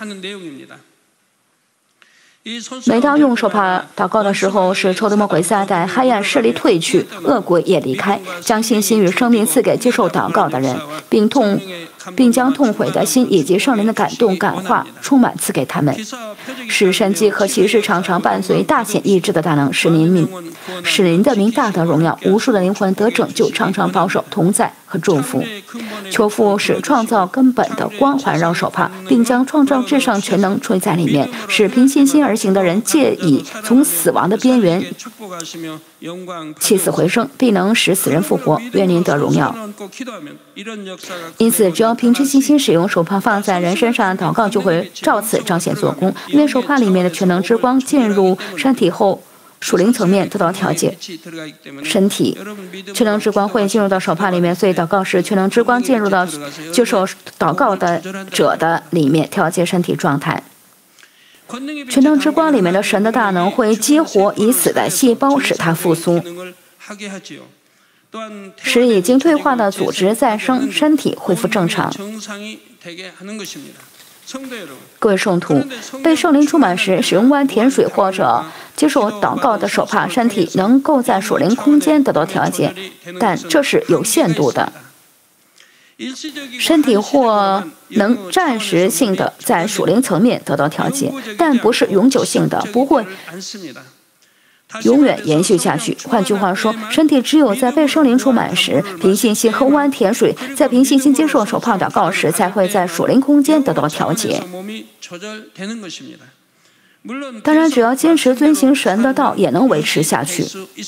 每当用手帕祷告的时候，使仇敌魔鬼撒旦黑暗势力退去，恶鬼也离开，将信心与生命赐给接受祷告的人，并痛并将痛悔的心以及圣灵的感动感化充满赐给他们，使神迹和奇事常常伴随大显医治的大能，使您名使您的名大得荣耀，无数的灵魂得拯救，常常保守同在和祝福。求父使创造根本的光环绕手帕，并将创造至上全能吹在里面，使凭信心而行的人借以从死亡的边缘起死回生，必能使死人复活。愿您得荣耀。因此，只要凭着信心使用手帕放在人身上，祷告就会照此彰显做工。因为手帕里面的全能之光进入身体后，属灵层面得到调节，身体全能之光会进入到手帕里面，所以祷告时全能之光进入到接受祷告的者的里面，调节身体状态。全能之光里面的神的大能会激活已死的细胞，使它复苏，使已经退化的组织再生，身体恢复正常。各位圣徒，被圣灵充满时，使用万田水或者接受祷告的手帕，身体能够在属灵空间得到调节，但这是有限度的。身体或能暂时性的在属灵层面得到调节，但不是永久性的，不会永远延续下去。换句话说，身体只有在被圣灵充满时，凭信心喝完甜水，在凭信心接受手帕祷告时，才会在属灵空间得到调节。当然，只要坚持遵行神的道，也能维持下去。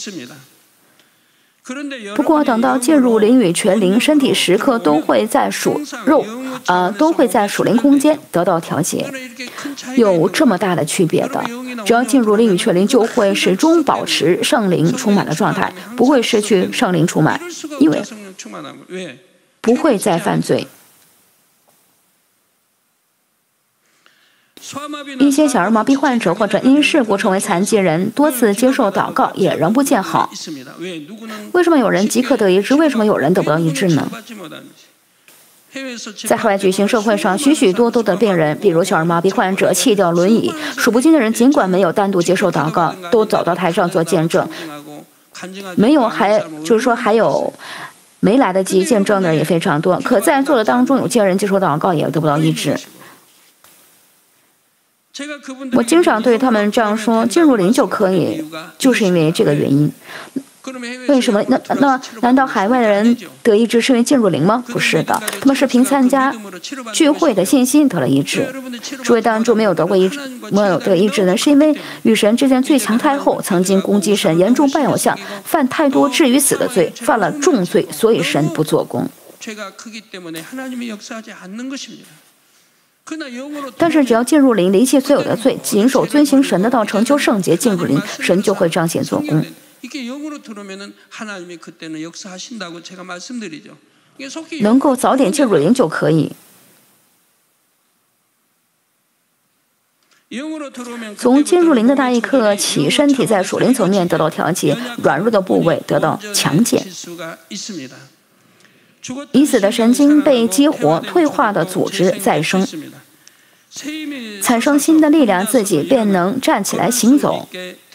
不过，等到进入灵与全灵，身体时刻都会在属肉，呃，都会在属灵空间得到调节，有这么大的区别的。只要进入灵与全灵，就会始终保持圣灵充满的状态，不会失去圣灵充满，因为不会再犯罪。一些小儿麻痹患者或者因事故成为残疾人，多次接受祷告也仍不见好。为什么有人即刻得医治？为什么有人得不到医治呢？ 在海外举行盛会上，许许多多的病人，比如小儿麻痹患者、弃掉轮椅，数不尽的人，尽管没有单独接受祷告，都走到台上做见证。没有还就是说还有没来得及见证的人也非常多。可在座的当中，有些人接受祷告也得不到医治。我经常对他们这样说：进入灵就可以，就是因为这个原因。为什么？那那难道海外的人得医治是因为进入灵吗？不是的，他们是凭参加聚会的信心得了医治。诸位当中没有得过医治、没有得医治的，是因为与神之间最强太后曾经攻击神，严重拜偶像，犯太多至于死的罪，犯了重罪，所以神不做工。但是只要进入灵，离弃所有的罪，谨守遵行神的道，成就圣洁，进入灵，神就会彰显做工。能够早点进入灵就可以。从进入灵的那一刻起，身体在属灵层面得到调节，软弱的部位得到强健。已死的神经被激活，退化的组织再生，产生新的力量，自己便能站起来行走。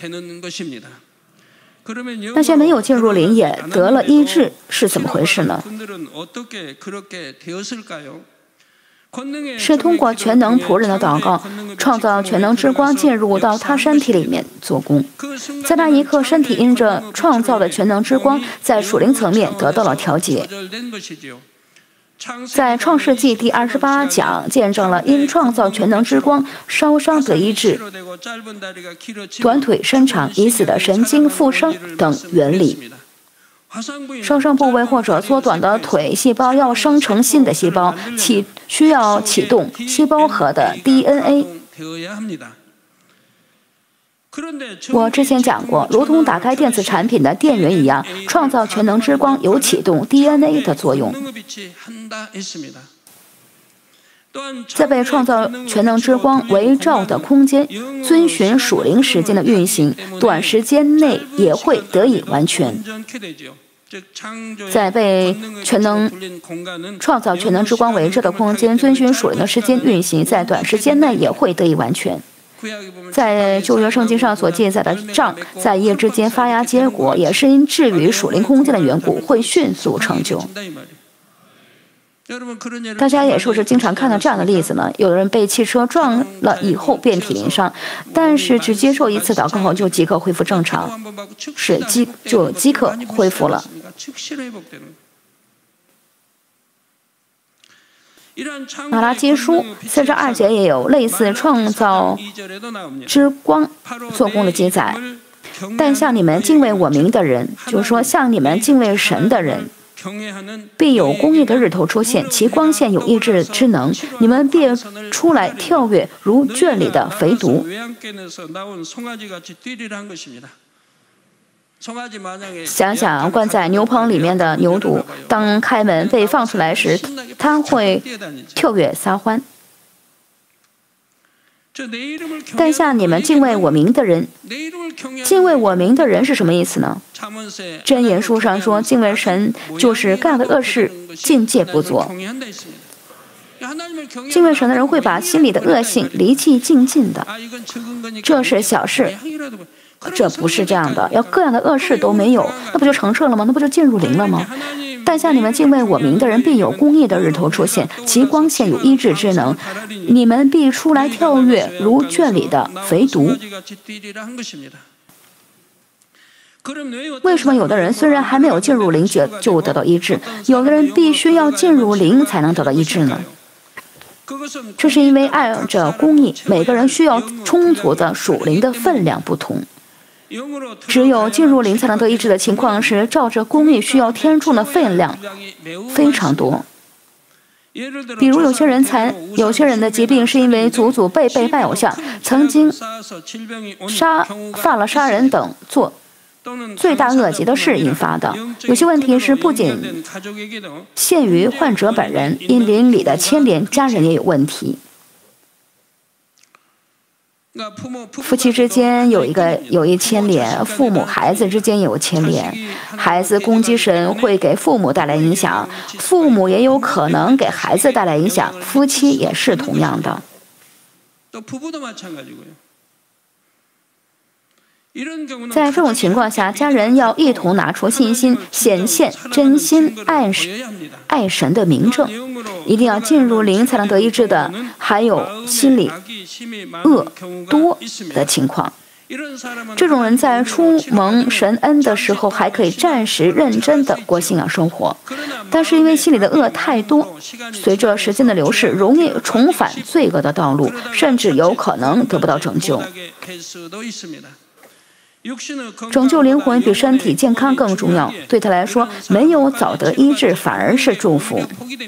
那些没有进入灵也得了医治，是怎么回事呢？是通过全能仆人的祷告，创造全能之光进入到他身体里面做工。在那一刻，身体因着创造的全能之光，在属灵层面得到了调节。在创世纪第二十八讲见证了因创造全能之光烧伤得医治、短腿伸长、已死的神经复生等原理。烧伤部位或者缩短的腿细胞要生成新的细胞，启需要启动细胞核的 D N A。 我之前讲过，如同打开电子产品的电源一样，创造全能之光有启动 D N A 的作用。在被创造全能之光围照的空间，遵循属灵时间的运行，短时间内也会得以完全。在被全能创造全能之光围着的空间，遵循属灵的时间运行，在短时间内也会得以完全。在旧约圣经上所记载的杖在一夜之间发芽结果，也是因置于属灵空间的缘故，会迅速成就。大家也是不是经常看到这样的例子呢？有的人被汽车撞了以后遍体鳞伤，但是只接受一次祷告后就即刻恢复正常，是即就即刻恢复了。马拉基书四章二节也有类似创造之光做工的记载，但像你们敬畏我名的人，就是说像你们敬畏神的人，必有公义的日头出现，其光线有医治之能，你们必出来跳跃，如圈里的肥犊。想想关在牛棚里面的牛犊，当开门被放出来时，它会跳跃撒欢。但像你们敬畏我名的人，敬畏我名的人是什么意思呢？箴言书上说，敬畏神就是干的恶事尽戒不做。敬畏神的人会把心里的恶性离弃尽尽的，这是小事。这不是这样的，要各样的恶事都没有，那不就成圣了吗？那不就进入灵了吗？但像你们敬畏我名的人，必有公义的日头出现，其光线有医治之能，你们必出来跳跃，如圈里的肥犊。为什么有的人虽然还没有进入灵就就得到医治，有的人必须要进入灵才能得到医治呢？这是因为按着公义，每个人需要充足的属灵的分量不同。只有进入灵才能得医治的情况是，照着公义需要添充的分量非常多。比如有些人才有些人的疾病是因为祖祖辈辈拜偶像，曾经杀犯了杀人等做罪大恶极的事引发的。有些问题是不仅限于患者本人，因邻里的牵连，家人也有问题。 夫妻之间有一个有一牵连，父母孩子之间有牵连，孩子攻击神会给父母带来影响，父母也有可能给孩子带来影响，夫妻也是同样的。在这种情况下，家人要一同拿出信心，显现真心爱爱神的明证，一定要进入灵才能得医治的，还有心里恶多的情况。这种人在初蒙神恩的时候还可以暂时认真的过信仰生活，但是因为心里的恶太多，随着时间的流逝，容易重返罪恶的道路，甚至有可能得不到拯救。拯救灵魂比身体健康更重要，对他来说，没有早得医治反而是祝福。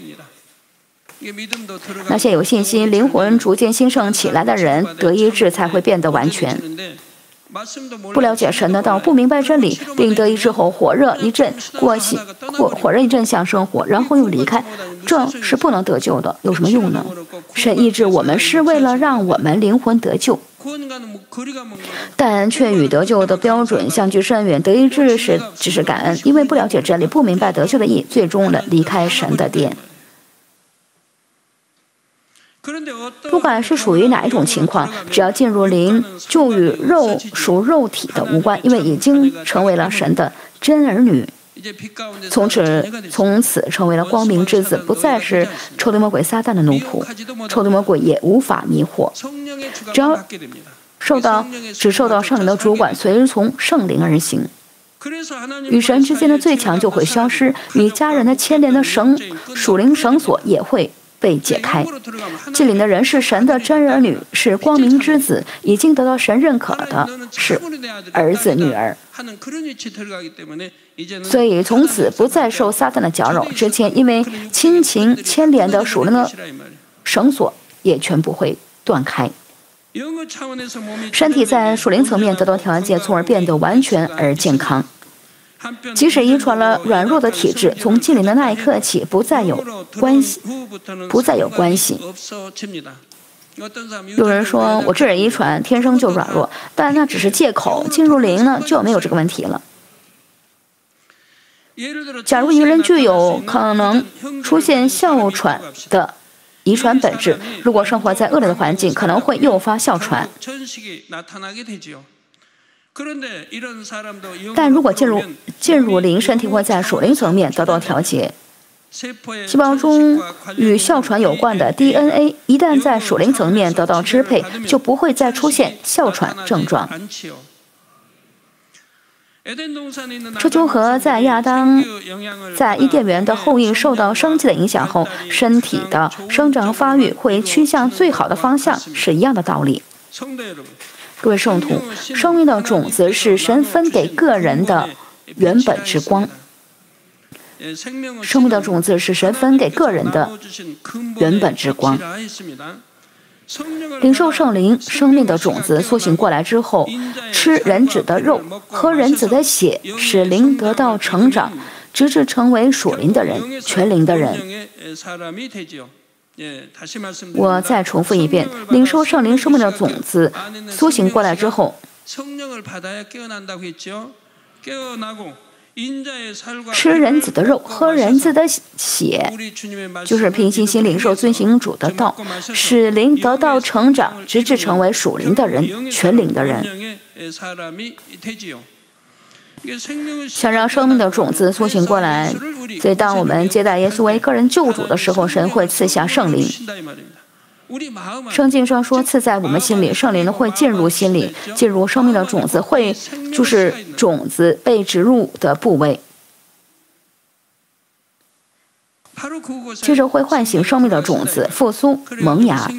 那些有信心、灵魂逐渐兴盛起来的人，得医治才会变得完全。不了解神的道，不明白真理，并得医治后火热一阵过喜过火热一阵向生活，然后又离开，这是不能得救的，有什么用呢？神医治我们是为了让我们灵魂得救，但却与得救的标准相距甚远。得医治时只是感恩，因为不了解真理，不明白得救的意，最终的离开神的殿。不管是属于哪一种情况，只要进入灵，就与肉属肉体的无关，因为已经成为了神的真儿女，从此从此成为了光明之子，不再是仇敌魔鬼撒旦的奴仆，仇敌魔鬼也无法迷惑，只要受到只受到圣灵的主管，随从圣灵而行。与神之间的最强就会消失，与家人的牵连的绳属灵绳索也会被解开。进灵的人是神的真儿女，是光明之子，已经得到神认可的是儿子女儿，所以从此不再受撒旦的搅扰。之前因为亲情牵连的属灵的绳索也全部会断开。身体在属灵层面得到调节，从而变得完全而健康。即使遗传了软弱的体质，从进灵的那一刻起不再有关系，不再有关系。有人说我这人遗传天生就软弱，但那只是借口，进入灵呢就没有这个问题了。假如一个人具有可能出现哮喘的遗传本质，如果生活在恶劣的环境，可能会诱发哮喘。但如果进入进入灵，身体会在属灵层面得到调节。细胞中与哮喘有关的 D N A 一旦在属灵层面得到支配，就不会再出现哮喘症状。这就和在亚当在伊甸园的后裔受到生气的影响后，身体的生长发育会趋向最好的方向是一样的道理。各位圣徒，生命的种子是神分给个人的原本之光。生命的种子是神分给个人的原本之光。领受圣灵，生命的种子苏醒过来之后，吃人子的肉，喝人子的血，使灵得到成长，直至成为属灵的人，全灵的人。我再重复一遍，领受圣灵生命的种子苏醒过来之后，吃人子的肉，喝人子的血，就是凭信心领受遵行主的道，使灵得到成长，直至成为属灵的人，全灵的人。想让生命的种子苏醒过来，所以当我们接待耶稣为个人救主的时候，神会赐下圣灵。圣经上说，赐在我们心里，圣灵会进入心里，进入生命的种子，会就是种子被植入的部位，接着会唤醒生命的种子，复苏萌芽。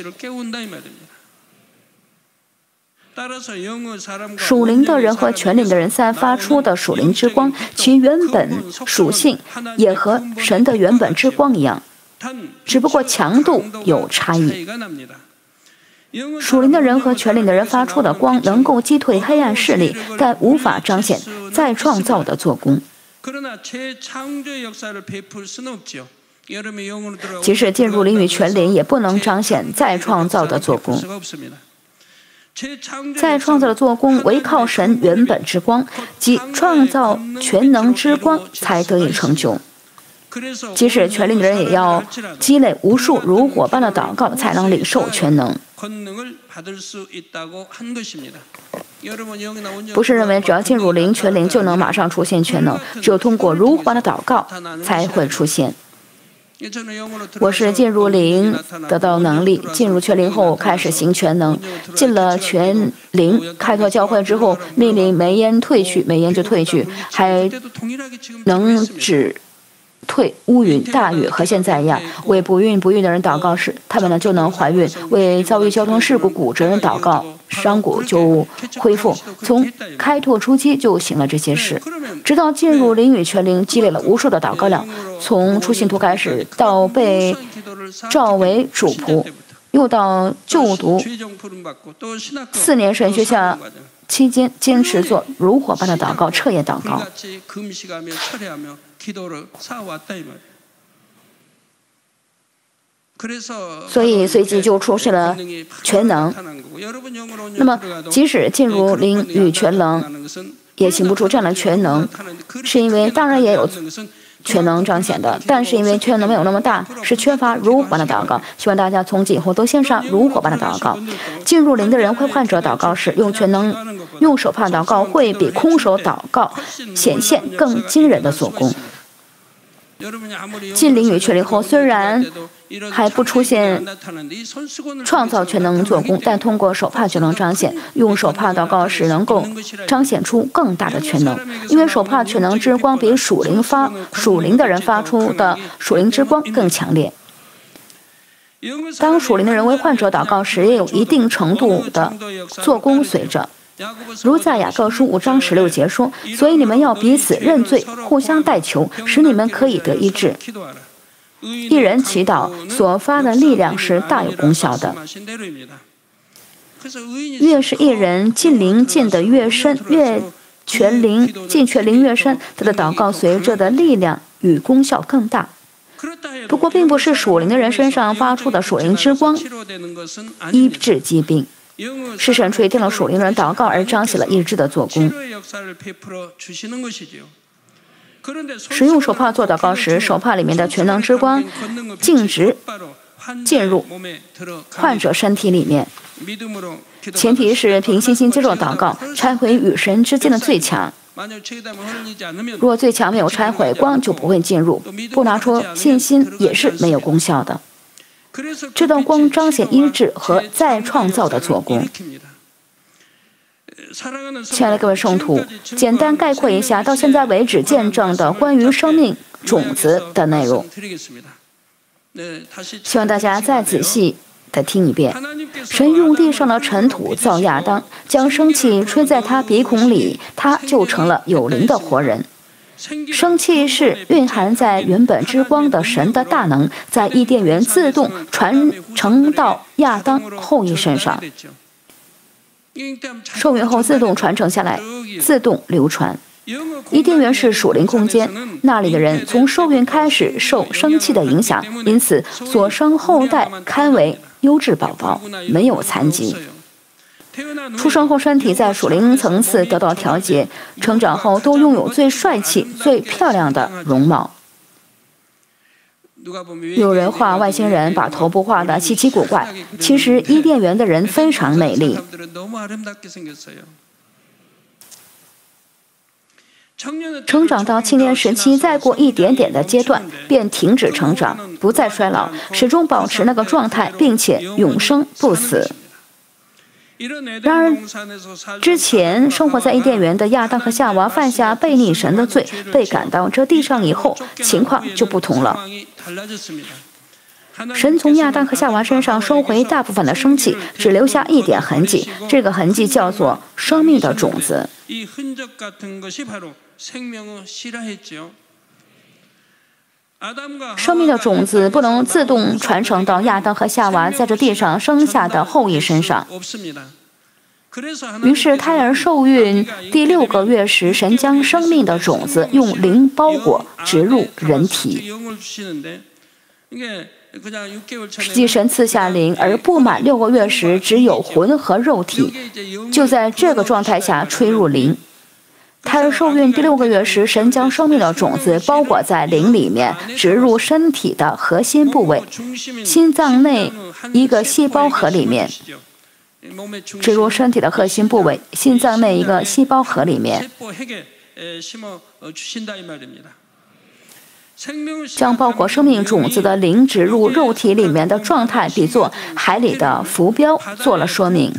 属灵的人和全灵的人散发出的属灵之光，其原本属性也和神的原本之光一样，只不过强度有差异。属灵的人和全灵的人发出的光能够击退黑暗势力，但无法彰显再创造的做工。即使进入灵与全灵，也不能彰显再创造的做工。 再创造的做工唯靠神原本之光，即创造全能之光才得以成就。即使全灵的人也要积累无数如火般的祷告，才能领受全能。不是认为只要进入灵全灵就能马上出现全能，只有通过如火般的祷告才会出现。我是进入灵得到能力，进入全灵后开始行全能，进了全灵开拓教会之后，命令煤烟退去，煤烟就退去，还能止退乌云大雨，和现在一样。为不孕不孕的人祷告时，他们呢就能怀孕；为遭遇交通事故骨折人祷告，伤骨就恢复。从开拓初期就行了这些事，直到进入灵与全灵，积累了无数的祷告量。从初信徒开始，到被召为主仆，又到就读四年神学校期间，坚持做如火般的祷告，彻夜祷告。所以随即就出现了全能。那么即使进入灵与全能，也行不出这样的全能，是因为当然也有全能彰显的，但是因为全能没有那么大，是缺乏如火般的祷告。希望大家从今以后都献上如火般的祷告。进入灵的人会患者祷告时，用全能用手帕祷告，会比空手祷告显现更惊人的做工。进灵与全灵后，虽然还不出现创造全能做工，但通过手帕就能彰显。用手帕祷告时，能够彰显出更大的全能，因为手帕全能之光比属灵发属灵的人发出的属灵之光更强烈。当属灵的人为患者祷告时，也有一定程度的做工随着。如在雅各书五章十六节说：“所以你们要彼此认罪，互相代求，使你们可以得医治。”一人祈祷所发的力量是大有功效的。越是一人进灵进得越深，越全灵进全灵越深，他的祷告随着的力量与功效更大。不过，并不是属灵的人身上发出的属灵之光医治疾病。是神垂听了属灵人祷告而彰显了医治的做工。使用手帕做祷告时，手帕里面的全能之光径直进入患者身体里面。前提是凭信心接受祷告，拆毁与神之间的最强。若最强没有拆毁，光就不会进入。不拿出信心也是没有功效的。这道光彰显医治和再创造的做工。亲爱的各位圣徒，简单概括一下到现在为止见证的关于生命种子的内容，希望大家再仔细的听一遍。神用地上的尘土造亚当，将生气吹在他鼻孔里，他就成了有灵的活人。生气是蕴含在原本之光的神的大能，在伊甸园自动传承到亚当后裔身上，受孕后自动传承下来，自动流传。伊甸园是属灵空间，那里的人从受孕开始受生气的影响，因此所生后代堪为优质宝宝，没有残疾。出生后身体在属灵层次得到调节，成长后都拥有最帅气、最漂亮的容貌。有人画外星人把头部画得稀奇古怪，其实伊甸园的人非常美丽。成长到青年时期，再过一点点的阶段便停止成长，不再衰老，始终保持那个状态，并且永生不死。然而，之前生活在伊甸园的亚当和夏娃犯下悖逆神的罪，被赶到这地上以后，情况就不同了。神从亚当和夏娃身上收回大部分的生气，只留下一点痕迹，这个痕迹叫做生命的种子。生命的种子不能自动传承到亚当和夏娃在这地上生下的后裔身上。于是胎儿受孕第六个月时，神将生命的种子用灵包裹植入人体。 实际神赐下灵，而不满六个月时只有魂和肉体，就在这个状态下吹入灵。胎儿受孕第六个月时，神将生命的种子包裹在灵里面，植入身体的核心部位——心脏内一个细胞核里面。植入身体的核心部位，心脏内一个细胞核里面。将包裹生命种子的灵植入肉体里面的状态，比作海里的浮标做了说明。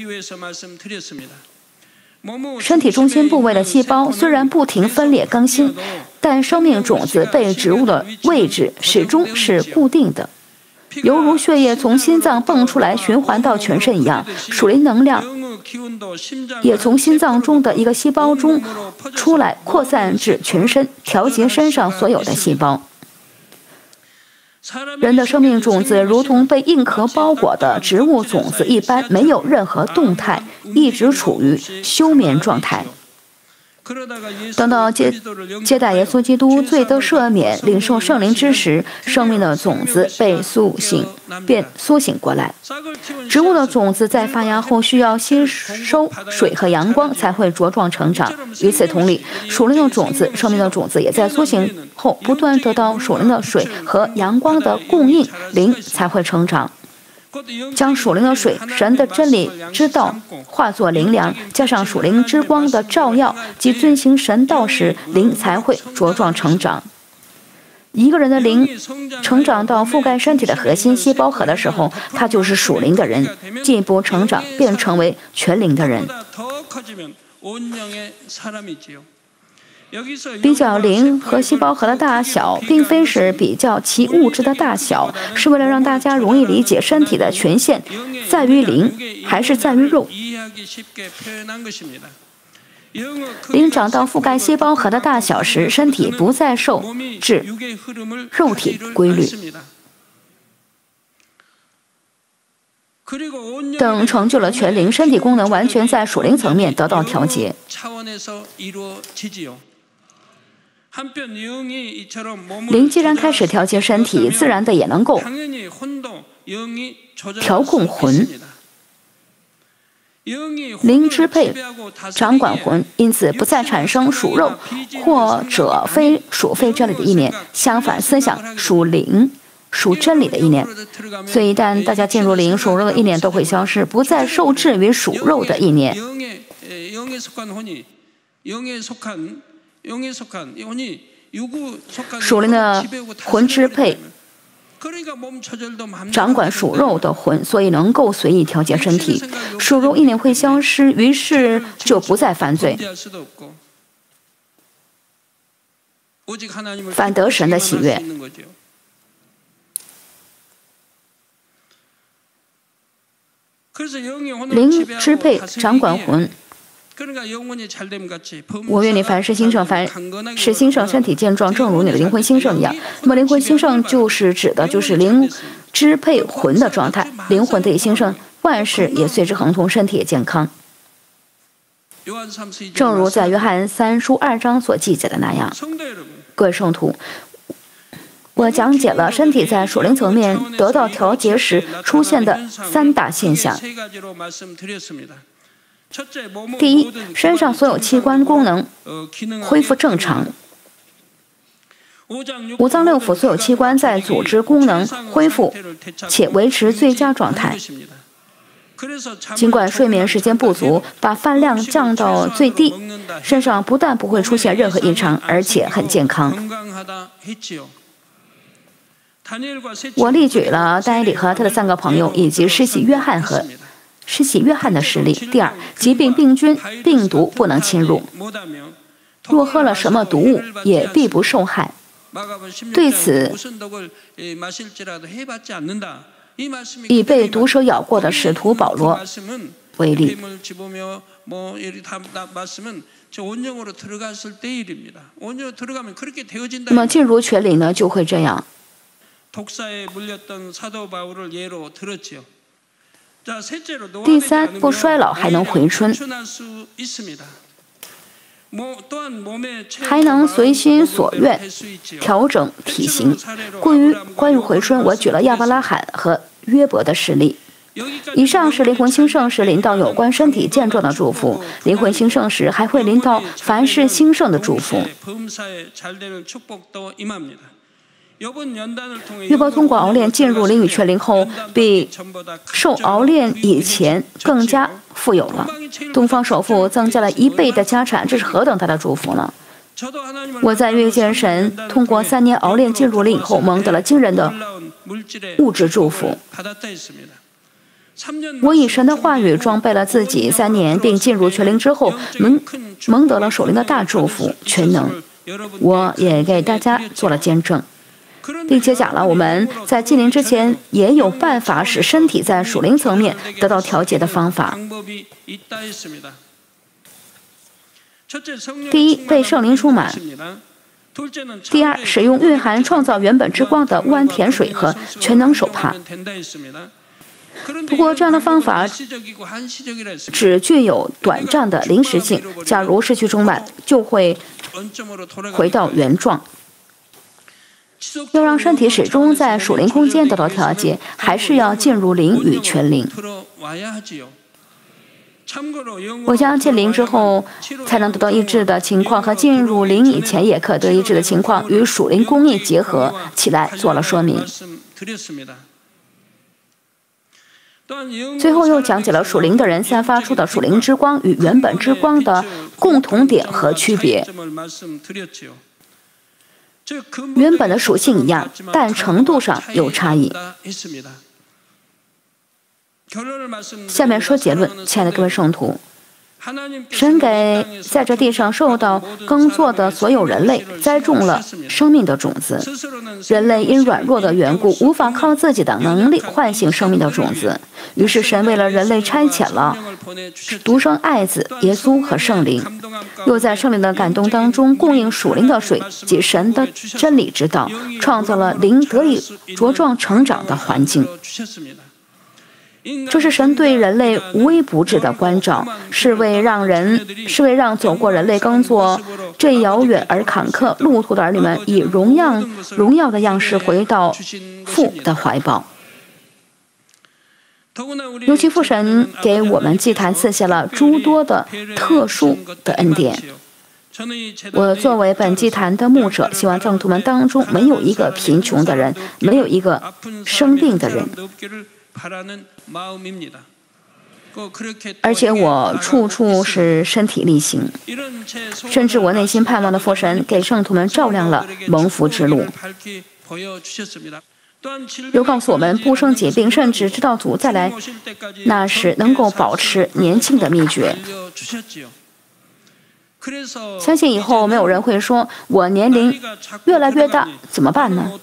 身体中心部位的细胞虽然不停分裂更新，但生命种子被植入的位置始终是固定的，犹如血液从心脏蹦出来循环到全身一样，属灵能量也从心脏中的一个细胞中出来，扩散至全身，调节身上所有的细胞。人的生命种子如同被硬壳包裹的植物种子一般，没有任何动态，一直处于休眠状态。等到接接待耶稣基督罪得赦免、领受圣灵之时，生命的种子被苏醒，便苏醒过来。植物的种子在发芽后需要吸收水和阳光才会茁壮成长。与此同理，属灵的种子、生命的种子也在苏醒后不断得到属灵的水和阳光的供应，灵才会成长。将属灵的水、神的真理之道化作灵粮，加上属灵之光的照耀及遵行神道时，灵才会茁壮成长。一个人的灵成长到覆盖身体的核心细胞核的时候，他就是属灵的人，进一步成长便成为全灵的人。比较灵和细胞核的大小，并非是比较其物质的大小，是为了让大家容易理解身体的权限在于灵还是在于肉。灵长到覆盖细胞核的大小时，身体不再受制肉体规律。等成就了全灵，身体功能完全在属灵层面得到调节。灵既然开始调节身体，自然的也能够调控魂。灵支配、掌管魂，因此不再产生属肉或者非属非这类的意念，相反，思想属灵、属真理的意念。所以一旦大家进入灵，属肉的意念都会消失，不再受制于属肉的意念。属灵的魂支配、掌管属肉的魂，所以能够随意调节身体。属肉意念会消失，于是就不再犯罪，反得神的喜悦。灵支配、掌管魂。我愿你凡事兴盛，凡事兴盛，身体健壮，正如你的灵魂兴盛一样。那么灵魂兴盛就是指的就是灵支配魂的状态，灵魂得以兴盛，万事也随之亨通，身体也健康。正如在约翰三书二章所记载的那样。各位圣徒，我讲解了身体在属灵层面得到调节时出现的三大现象。第一，身上所有器官功能恢复正常。五脏六腑所有器官在组织功能恢复且维持最佳状态。尽管睡眠时间不足，把饭量降到最低，身上不但不会出现任何异常，而且很健康。我例举了戴里和他的三个朋友，以及施洗约翰和施洗约翰的实例。第二，疾病病菌、病毒不能侵入，若喝了什么毒物，也必不受害。对此，以被毒蛇咬过的使徒保罗为例。那么进入全灵呢，就会这样。第三，不衰老还能回春。 还能随心所愿调整体型。关于关于回春，我举了亚伯拉罕和约伯的事例。以上是灵魂兴盛时临到有关身体健壮的祝福，灵魂兴盛时还会临到凡事兴盛的祝福。约伯通过熬炼进入灵与全灵后，比受熬炼以前更加富有了。东方首富增加了一倍的家产，这是何等大的祝福呢？我在遇见神，通过三年熬炼进入灵以后，蒙得了惊人的物质祝福。我以神的话语装备了自己三年，并进入全灵之后，蒙蒙得了属灵的大祝福全能。我也给大家做了见证，并且讲了我们在进灵之前也有办法使身体在属灵层面得到调节的方法。第一，被圣灵充满；第二，使用蕴含创造原本之光的乌安甜水和全能手帕。不过，这样的方法只具有短暂的临时性。假如失去充满，就会回到原状。要让身体始终在属灵空间得到调节，还是要进入灵与全灵。我将进灵之后才能得到医治的情况，和进入灵以前也可得医治的情况，与属灵公义结合起来做了说明。最后又讲解了属灵的人散发出的属灵之光与原本之光的共同点和区别。原本的属性一样，但程度上有差异。下面说结论，亲爱的各位圣徒，神给在这地上受到耕作的所有人类栽种了生命的种子。人类因软弱的缘故，无法靠自己的能力唤醒生命的种子，于是神为了人类差遣了独生爱子耶稣和圣灵，又在圣灵的感动当中供应属灵的水及神的真理之道，创造了灵得以茁壮成长的环境。这是神对人类无微不至的关照，是为让人是为让走过人类耕作这遥远而坎坷路途的儿女们，以荣耀荣耀的样式回到父的怀抱。尤其父神给我们祭坛赐下了诸多的特殊的恩典。我作为本祭坛的牧者，希望圣徒们当中没有一个贫穷的人，没有一个生病的人。而且我处处是身体力行，甚至我内心盼望的父神给圣徒们照亮了蒙福之路，又告诉我们不生疾病，甚至直到主再来那时能够保持年轻的秘诀。相信以后没有人会说我年龄越来越大怎么办呢？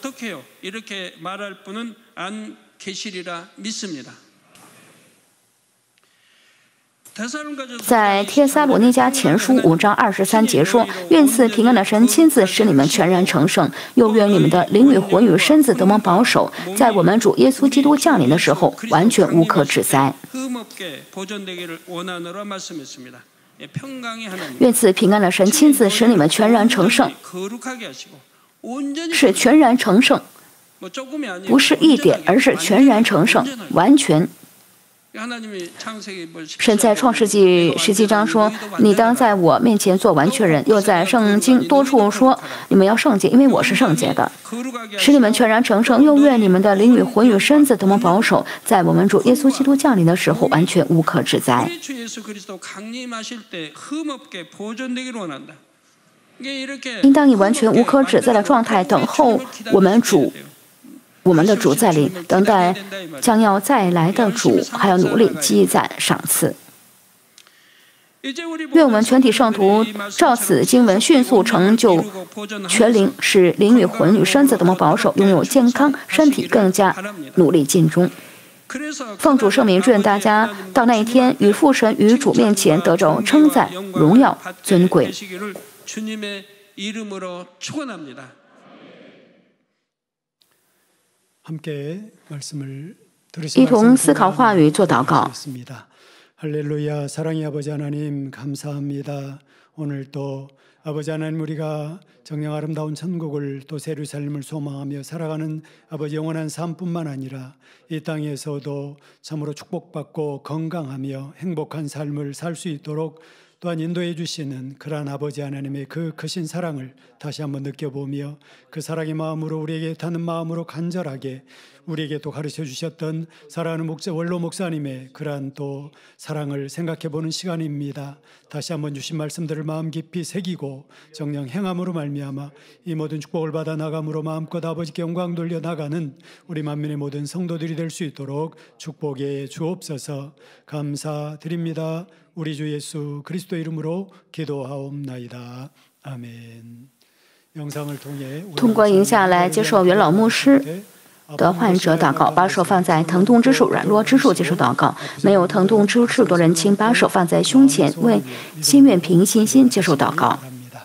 在帖撒罗尼迦前书五章二十三节说：愿赐平安的神亲自使你们全然成圣，又愿你们的灵与魂与身子得蒙保守，在我们主耶稣基督降临的时候完全无可指摘。愿赐平安的神亲自使你们全然成圣，是全然成圣，不是一点，而是全然成圣，完全。神在创世纪十七章说：你当在我面前做完全人。又在圣经多处说：你们要圣洁，因为我是圣洁的。使你们全然成圣，又愿你们的灵与魂与身子得蒙保守，在我们主耶稣基督降临的时候完全无可指摘。应当以完全无可指摘的状态等候我们主我们的主再临，等待将要再来的主，还要努力积攒赏赐。愿我们全体圣徒照此经文迅速成就全灵，使灵与魂与身子得蒙保守，拥有健康身体，更加努力尽忠。奉主圣名，祝愿大家到那一天与父神与主面前得着称赞、荣耀、尊贵。一同思考话语，做祷告。 할렐루야. 사랑의 아버지 하나님 감사합니다. 오늘 또 아버지 하나님 우리가 정녕 아름다운 천국을 또 새 예루살렘을 소망하며 살아가는 아버지 영원한 삶뿐만 아니라 이 땅에서도 참으로 축복받고 건강하며 행복한 삶을 살 수 있도록 또한 인도해 주시는 그러한 아버지 하나님의 그 크신 사랑을 다시 한번 느껴보며 그 사랑의 마음으로 우리에게 타는 마음으로 간절하게 우리에게 또 가르쳐 주셨던 사랑하는 목사 원로 목사님의 그러한 또 사랑을 생각해 보는 시간입니다. 다시 한번 주신 말씀들을 마음 깊이 새기고 정녕 행함으로 말미암아 이 모든 축복을 받아 나감으로 마음껏 아버지께 영광 돌려 나가는 우리 만민의 모든 성도들이 될 수 있도록 축복해 주옵소서. 감사드립니다. 우리 주 예수 그리스도 이름으로 기도하옵나이다. 아멘. 영상을 통해 通过影像来接受元老牧师的患者祷告，把手放在疼痛之处、软弱之处接受祷告。没有疼痛之处的人，请把手放在胸前，为心愿凭信心接受祷告。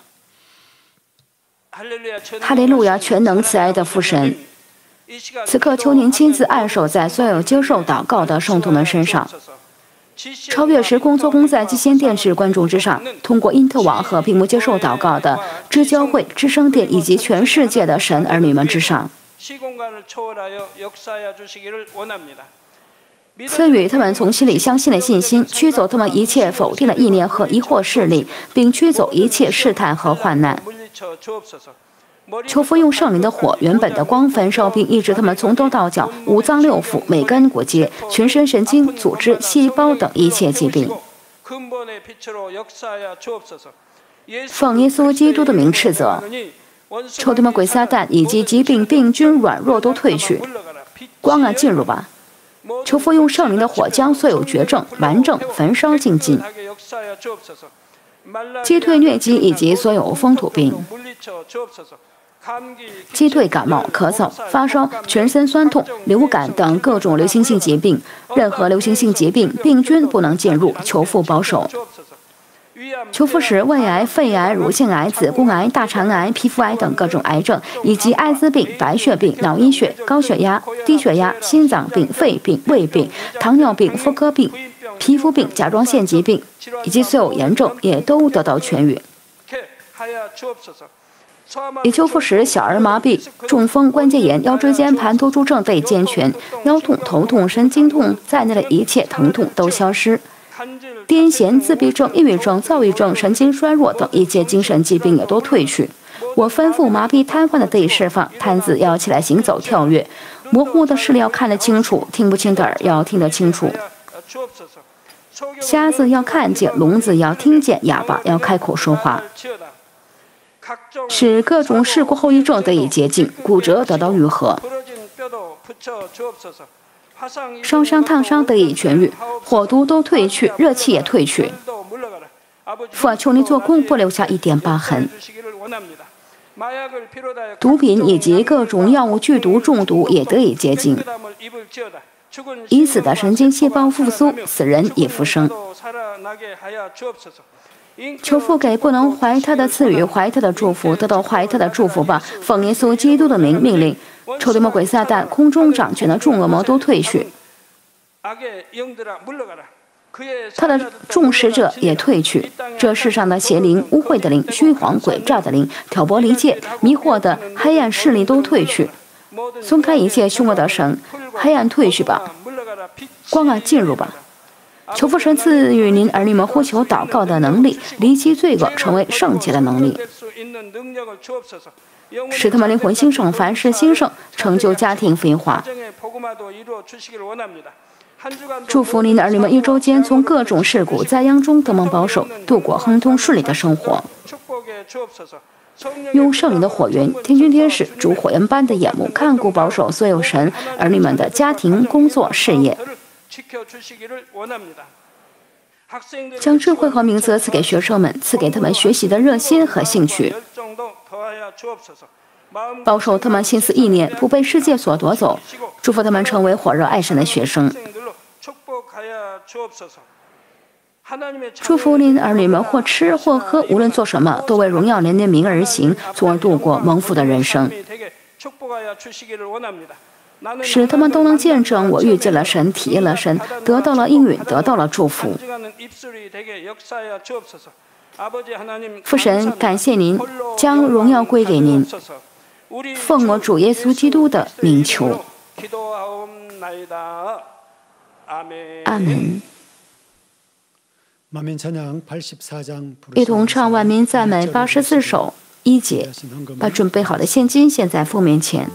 哈利路亚！全能慈爱的父神，此刻求您亲自按手在所有接受祷告的圣徒们身上，超越时空，做工在基线电视观众之上，通过因特网和屏幕接受祷告的知教会、知圣殿以及全世界的神儿女们之上。赐予他们从心里相信的信心，驱走他们一切否定的意念和疑惑势力，并驱走一切试探和患难。求父用圣灵的火、原本的光焚烧，并医治他们从头到脚、五脏六腑、每根骨节、全身神经、组织、细胞等一切疾病。奉耶稣基督的名斥责，求他们鬼撒旦以及疾病、病菌、软弱都退去，光啊进入吧！求父用圣灵的火将所有绝症、顽症焚烧净尽，击退疟疾以及所有风土病，击退感冒、咳嗽、发烧、全身酸痛、流感等各种流行性疾病。任何流行性疾病、病菌不能进入，求父保守。求父使胃癌、肺癌、乳腺癌、子宫癌、大肠癌、皮肤癌等各种癌症，以及艾滋病、白血病、脑溢血、高血压、低血压、心脏病、肺病、胃病、糖尿病、妇科病、皮肤病、甲状腺疾病以及所有炎症也都得到痊愈。也求父使小儿麻痹、中风、关节炎、腰椎间盘突出症得以健全，腰痛、头痛、神经痛在内的一切疼痛都消失。癫痫、自闭症、抑郁症、躁郁症、神经衰弱等一切精神疾病也都退去。我吩咐麻痹瘫痪的得以释放，瘫子要起来行走跳跃，模糊的视力要看得清楚，听不清的耳要听得清楚，瞎子要看见，聋子要听见，哑巴要开口说话，使各种事故后遗症得以洁净，骨折得到愈合，烧伤烫伤得以痊愈，火毒都退去，热气也退去。父啊，求你做工，不留下一点疤痕。毒品以及各种药物剧毒中毒也得以洁净。已死的神经细胞复苏，死人也复生。求父给不能怀胎的赐予怀胎的祝福，得到怀胎的祝福吧。奉耶稣基督的名命令，仇敌魔鬼撒旦、空中掌权的众恶魔都退去，他的众使者也退去。这世上的邪灵、污秽的灵、虚谎诡诈的灵、挑拨离间、迷惑的黑暗势力都退去。松开一切凶恶的绳，黑暗退去吧，光啊进入吧。求父神赐予您儿女们呼求祷告的能力，离弃罪恶，成为圣洁的能力，使他们灵魂兴盛，凡事兴盛，成就家庭福音化。祝福您的儿女们一周间从各种事故灾殃中得蒙保守，度过亨通顺利的生活。用圣灵的火源、天军天使、主火焰般的眼目看顾保守所有神儿女们的家庭、工作、事业，将智慧和明哲赐给学生们，赐给他们学习的热心和兴趣，保守他们心思意念不被世界所夺走，祝福他们成为火热爱神的学生。祝福您儿女们或吃或喝，无论做什么，都为荣耀您的名而行，从而度过蒙福的人生。 使他们都能见证我遇见了神，体验了神，得到了应允，得到了祝福。父神，感谢您，将荣耀归给您，奉我主耶稣基督的名求。阿门。一同唱万民赞美八十四首一节，把准备好的现金献在父面前。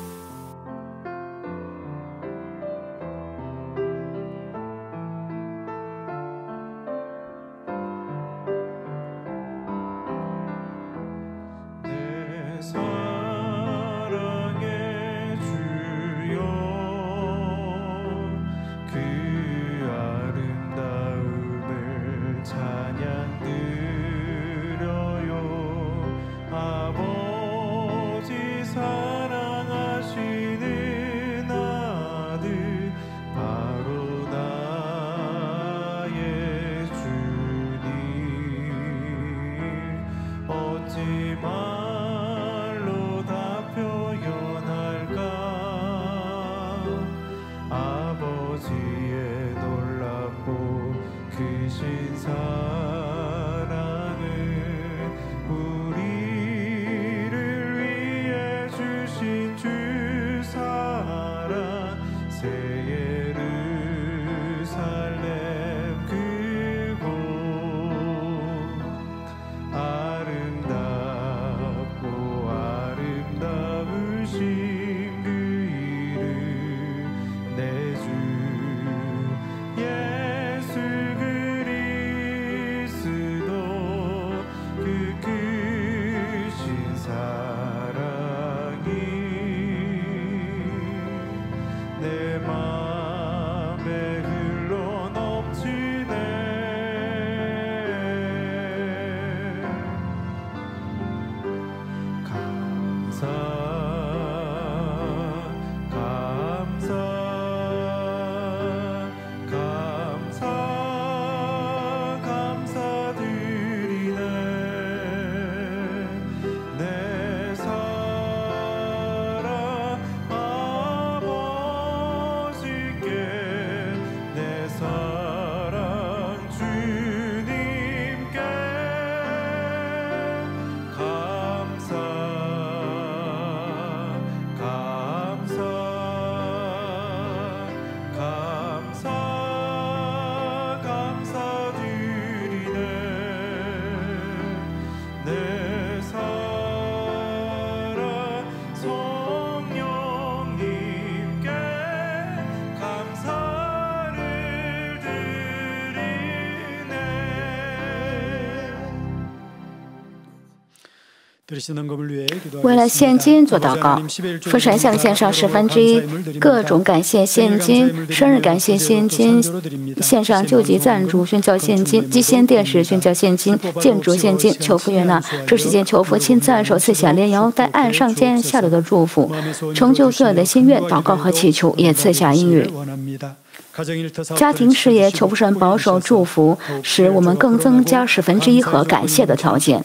为了现金做祷告，父神向献上十分之一，各种感谢现金、生日感谢现金、线上救济赞助宣教现金、基先电视宣教现金、建筑现金，求父悦纳。这时间求父亲自按手赐下连摇带按上尖下流的祝福，成就所有的心愿、祷告和祈求，也赐下应允。家庭事业求父神保守祝福，使我们更增加十分之一和感谢的条件。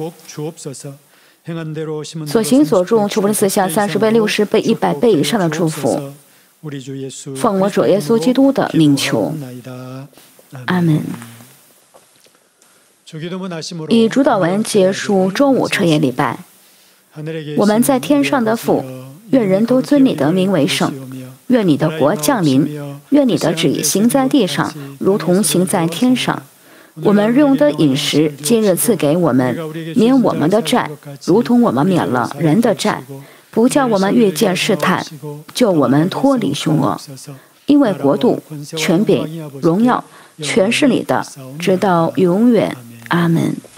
所行所种，求父神赐下三十倍、六十倍、一百倍以上的祝福。奉我主耶稣基督的名求，阿门。以主祷文结束中午彻夜礼拜。我们在天上的父，愿人都尊你的名为圣。愿你的国降临，愿你的旨意行在地上，如同行在天上。我们日用的饮食，今日赐给我们，免我们的债，如同我们免了人的债，不叫我们遇见试探，救我们脱离凶恶。因为国度、权柄、荣耀，全是你的，直到永远。阿门。